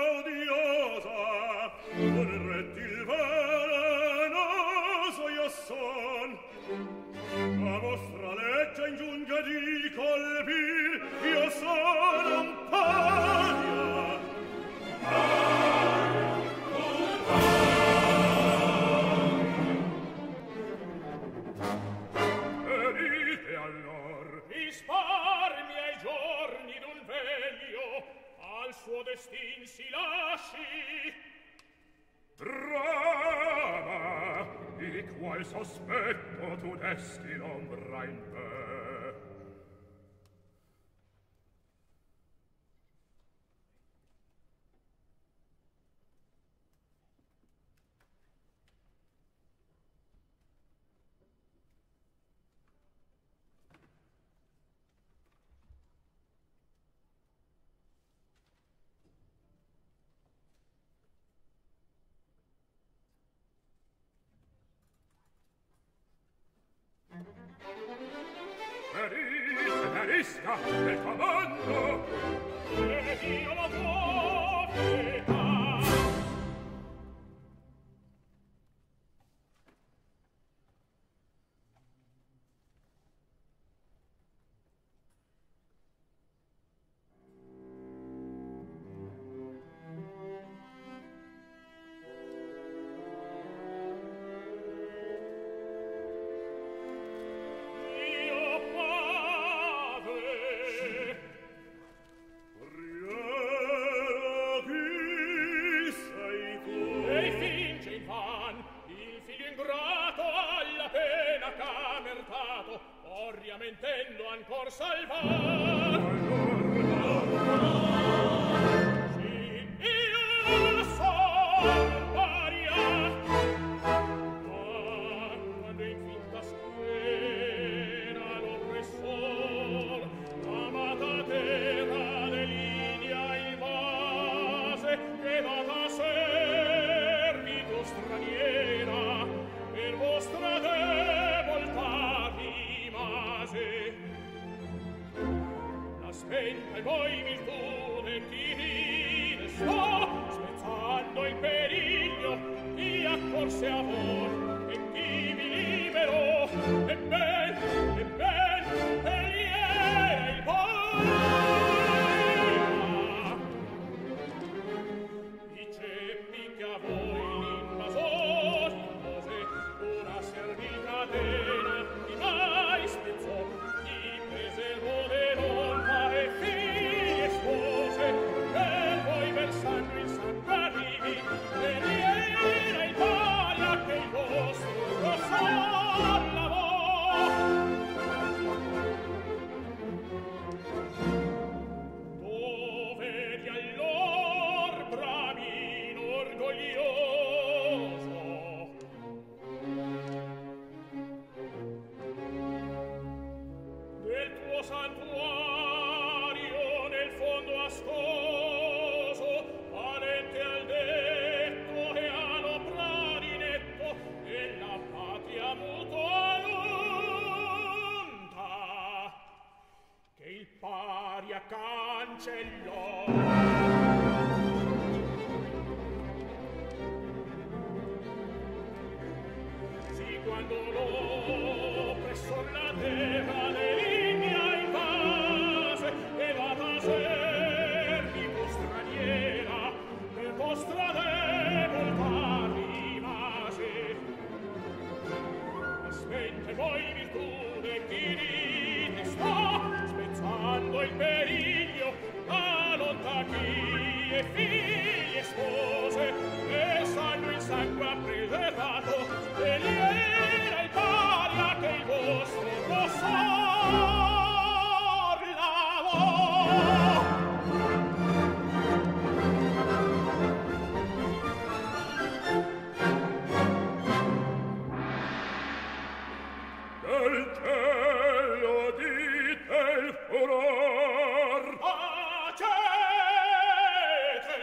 odiosa, vorretti il velenoso io son. A vostra legge ingiunge di colpir, io sono un paria. E dite allor, risparmi ai giorni d'un veglio, al suo destin si lasci. brava, di qual sospetto tu desti l'ombra in me. Perisca, perisca, nel comando, ed io la tua pietà. Mentendo ancor salvar. Sì, io son paria. Ma quando in finta schiera l'oppressor, amata terra delinea il vase che data servitù. accorse a voi e chi vi liberò e ben, e ben, egli era il paria. I ceppi che a voi l'invasor impose una servita tena di mai spezzò, di preservò l'eronta e figli e spose, e poi versando il sangue arrivi, egli era il paria che il vostro rossor lavò. Dov'eri allor bramino orgoglioso? Del tuo santuario nel fondo ascoso, parente al detto e all'oprari netto, e la patria mutua lonta, che il paria cancellò. Sì, quando lo presso la terra le linea invase e la da servito straniera per vostra deboltà rimase. Ma spente voi virtude chi rite sta, spezzando il periglio, la lotta chi e figli e spose, e sangue il sangue ha preservato, e gli era il paria che il vostro rossor lavò. Del cielo dite il furor, tacete!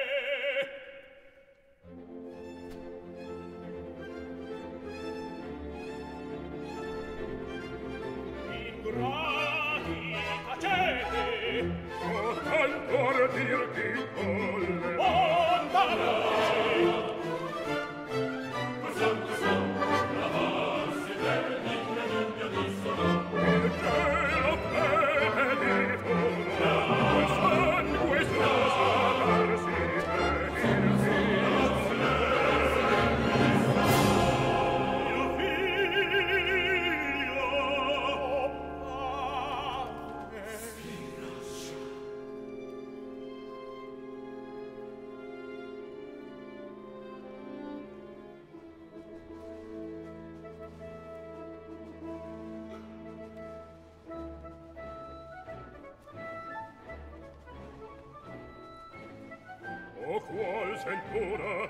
Ingrati, tacete! O ancora dir chi volle, onda voce! Questo, questo, la voce del niño, niño di sono, il cielo prede di furor, quel sangue sposa darsi e il figlio mio figlio, o qual sentura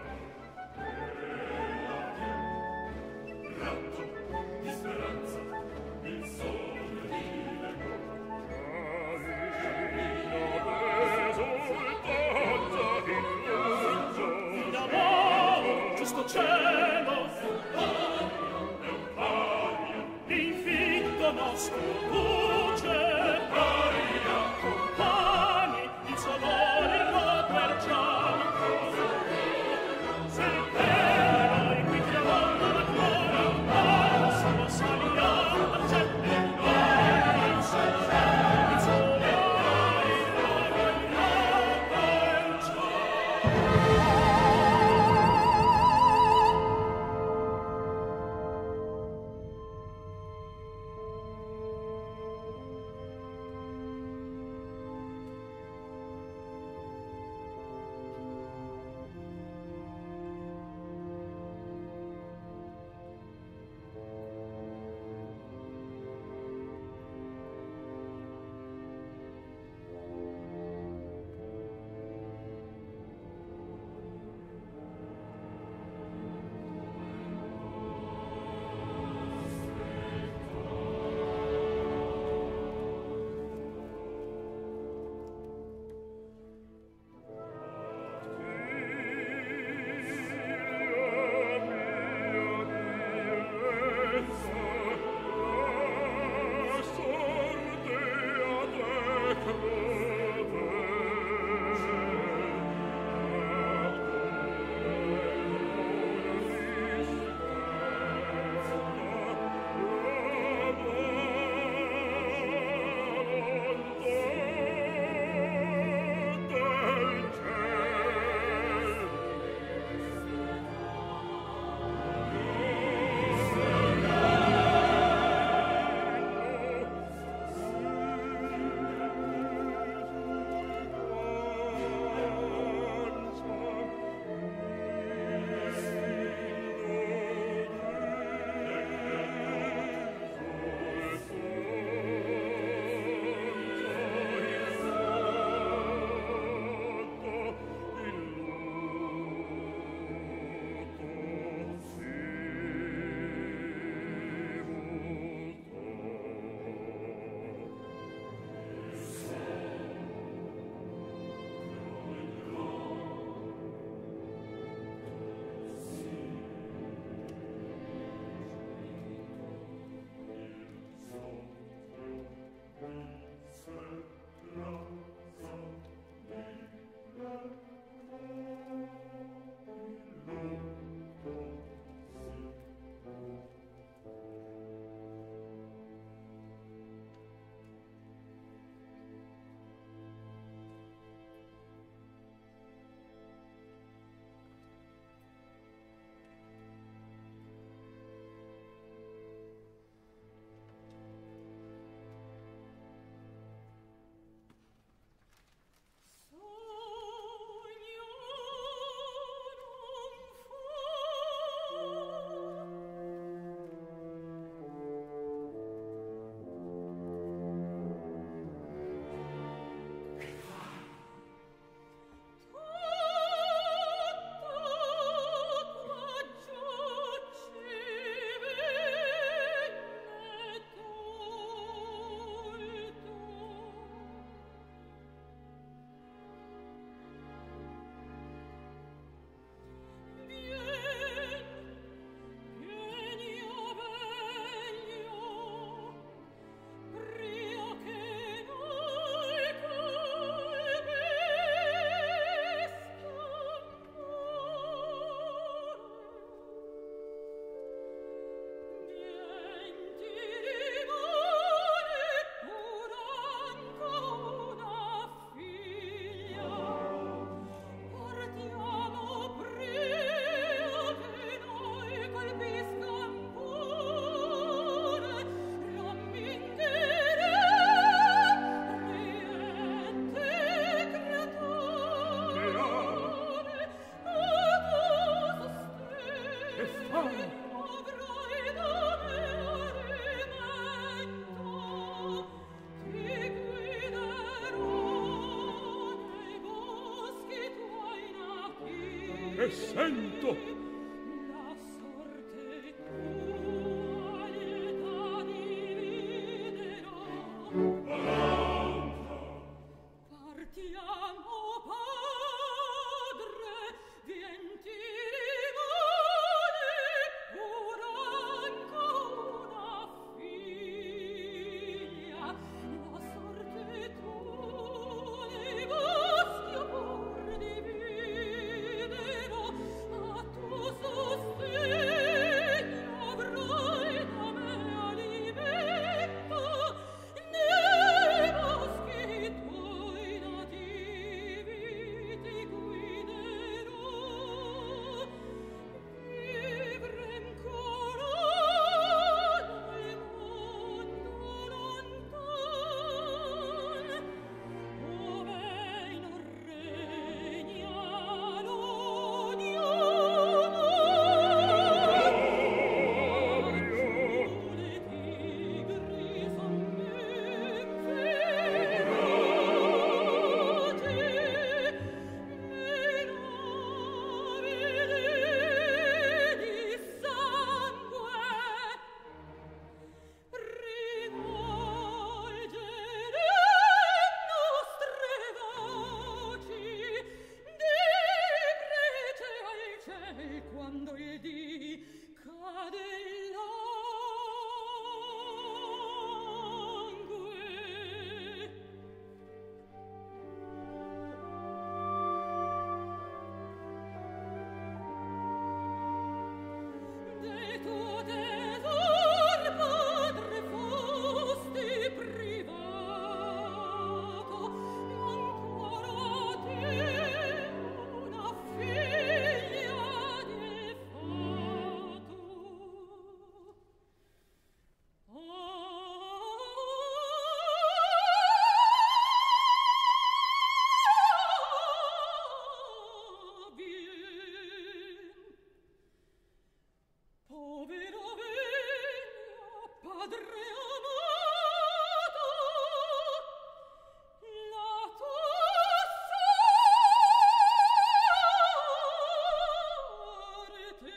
ratto di speranza il sogno di carino d'esultanza in luzzo d'amore giusto cielo è un paria l'infitto nostro luce paria compagni il suo amore il suo guerciano se il vero e qui chiamando la gloria ma solo saliamo al cielo e noi il sole il sole il fuoco il fuoco il cielo. che sento. La sorte tua lieta dividerò. Partiamo, padre, vien ti rimane ora anche una figlia. La sorte tua nei boschi pur dividerò. A tuo sostegno avrai da me alimento. Nei boschi tuoi nativi ti guiderò. Vivrem corono nel mondo lontan, ove non regna l'odio amor. Le tigri son feroci, le navidi di sangue rivolgere nostre voci di prece al ciel quando il dì cade in langue. Del tuo tesor, padre, fosti privato, ancora te una figlia del fato. Ah, bien. Povero veglia, padre amato, la tua sorte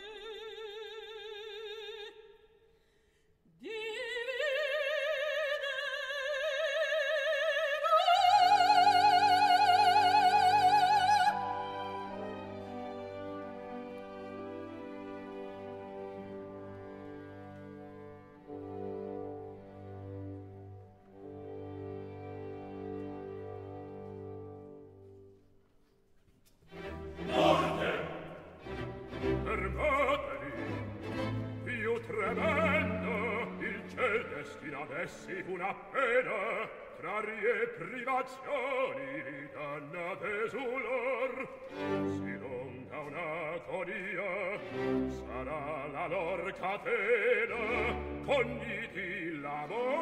Fermatevi! Più tremendo il ciel destina ad essi una pena, trarie e privazioni di danna desulor. Si longa un'agonia, sarà la lor catena, cogniti la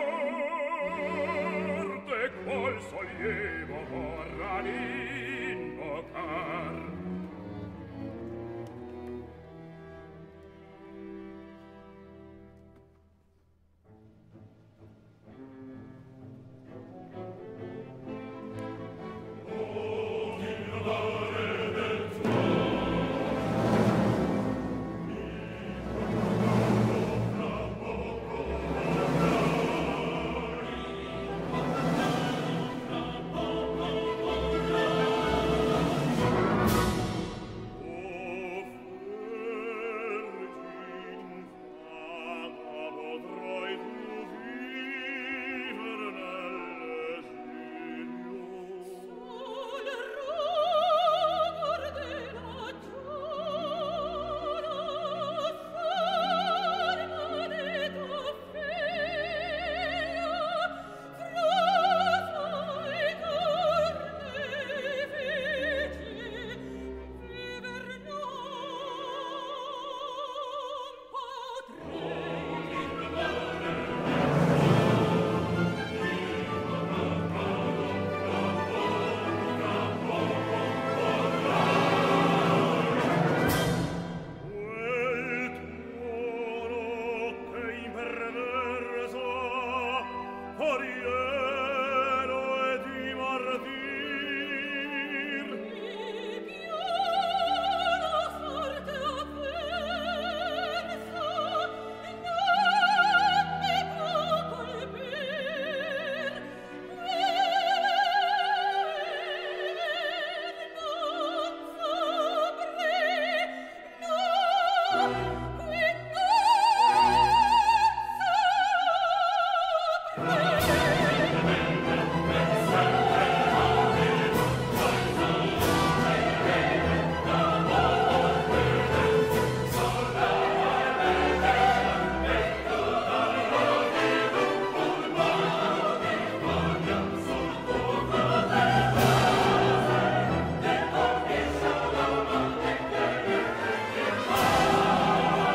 morte, qual sollievo vorrà invocar. Oh, Thank you.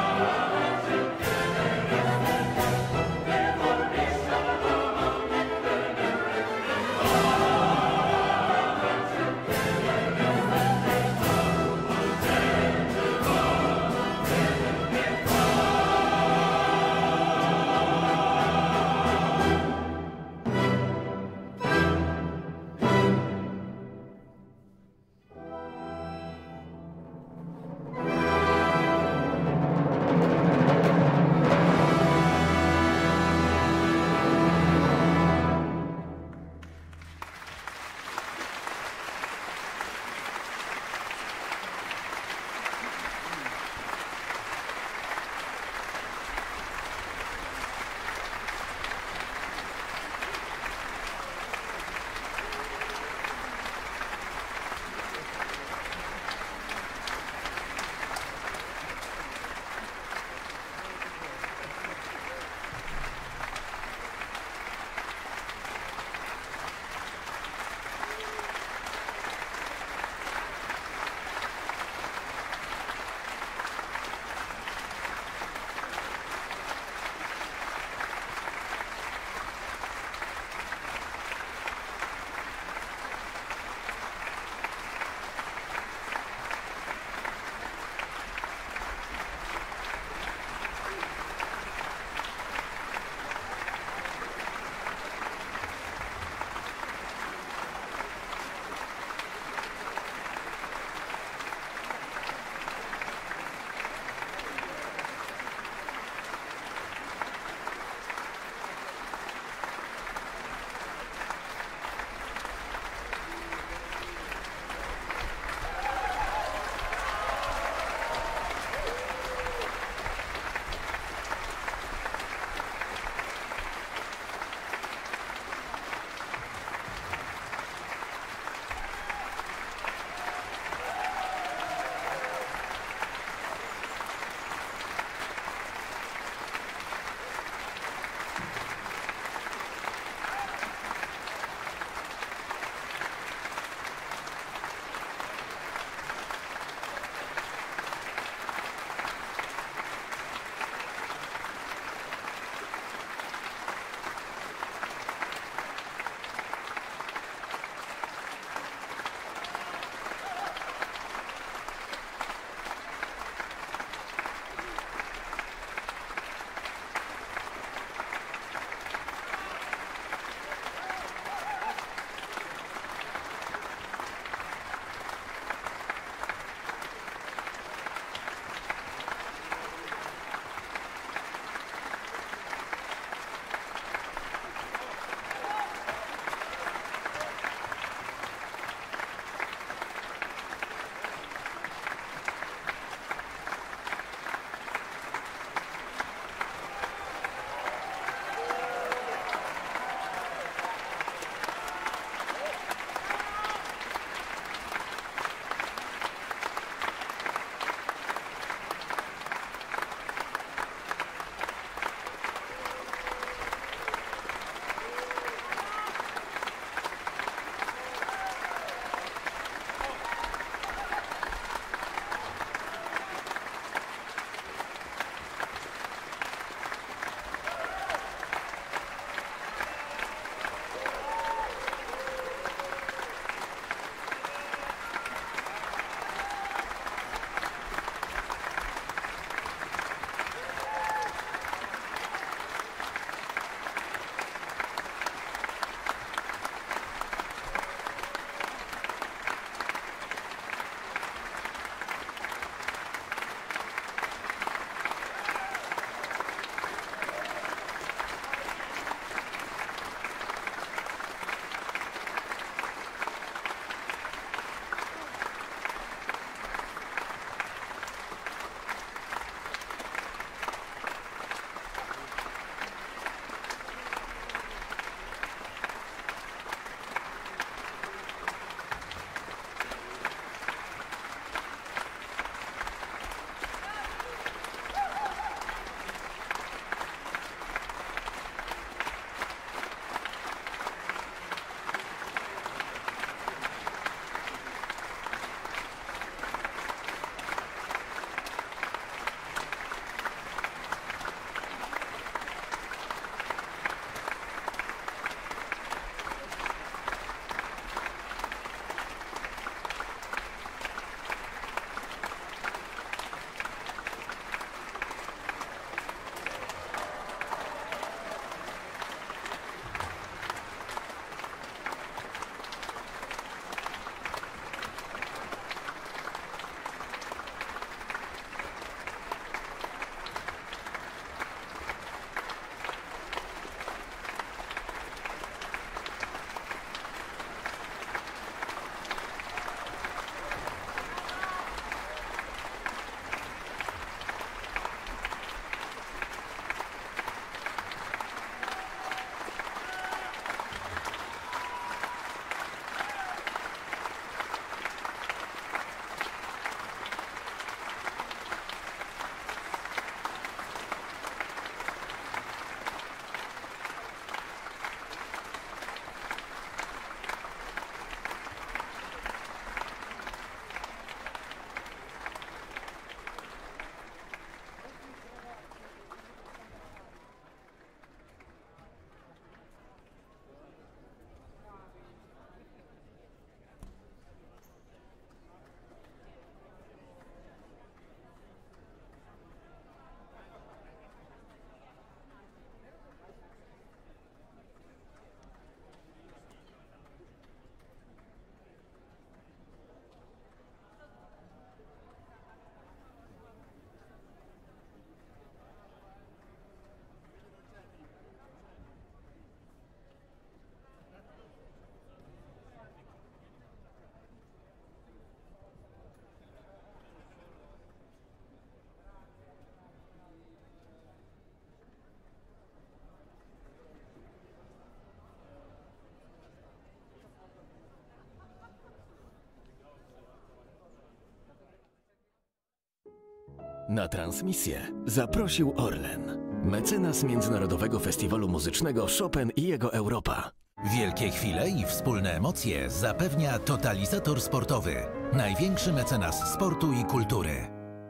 Na transmisję zaprosił Orlen, mecenas Międzynarodowego Festiwalu Muzycznego Chopin i jego Europa. Wielkie chwile i wspólne emocje zapewnia Totalizator Sportowy, największy mecenas sportu i kultury.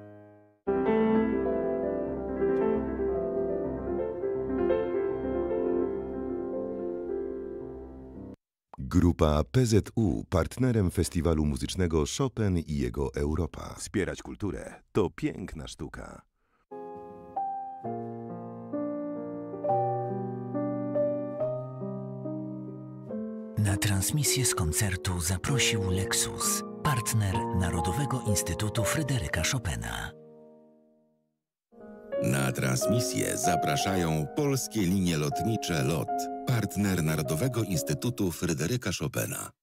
Grupa P Z U, partnerem Festiwalu Muzycznego Chopin i jego Europa. Wspierać kulturę to piękna sztuka. Na transmisję z koncertu zaprosił Lexus, partner Narodowego Instytutu Fryderyka Chopina. Na transmisję zapraszają Polskie Linie Lotnicze LOT, partner Narodowego Instytutu Fryderyka Chopina.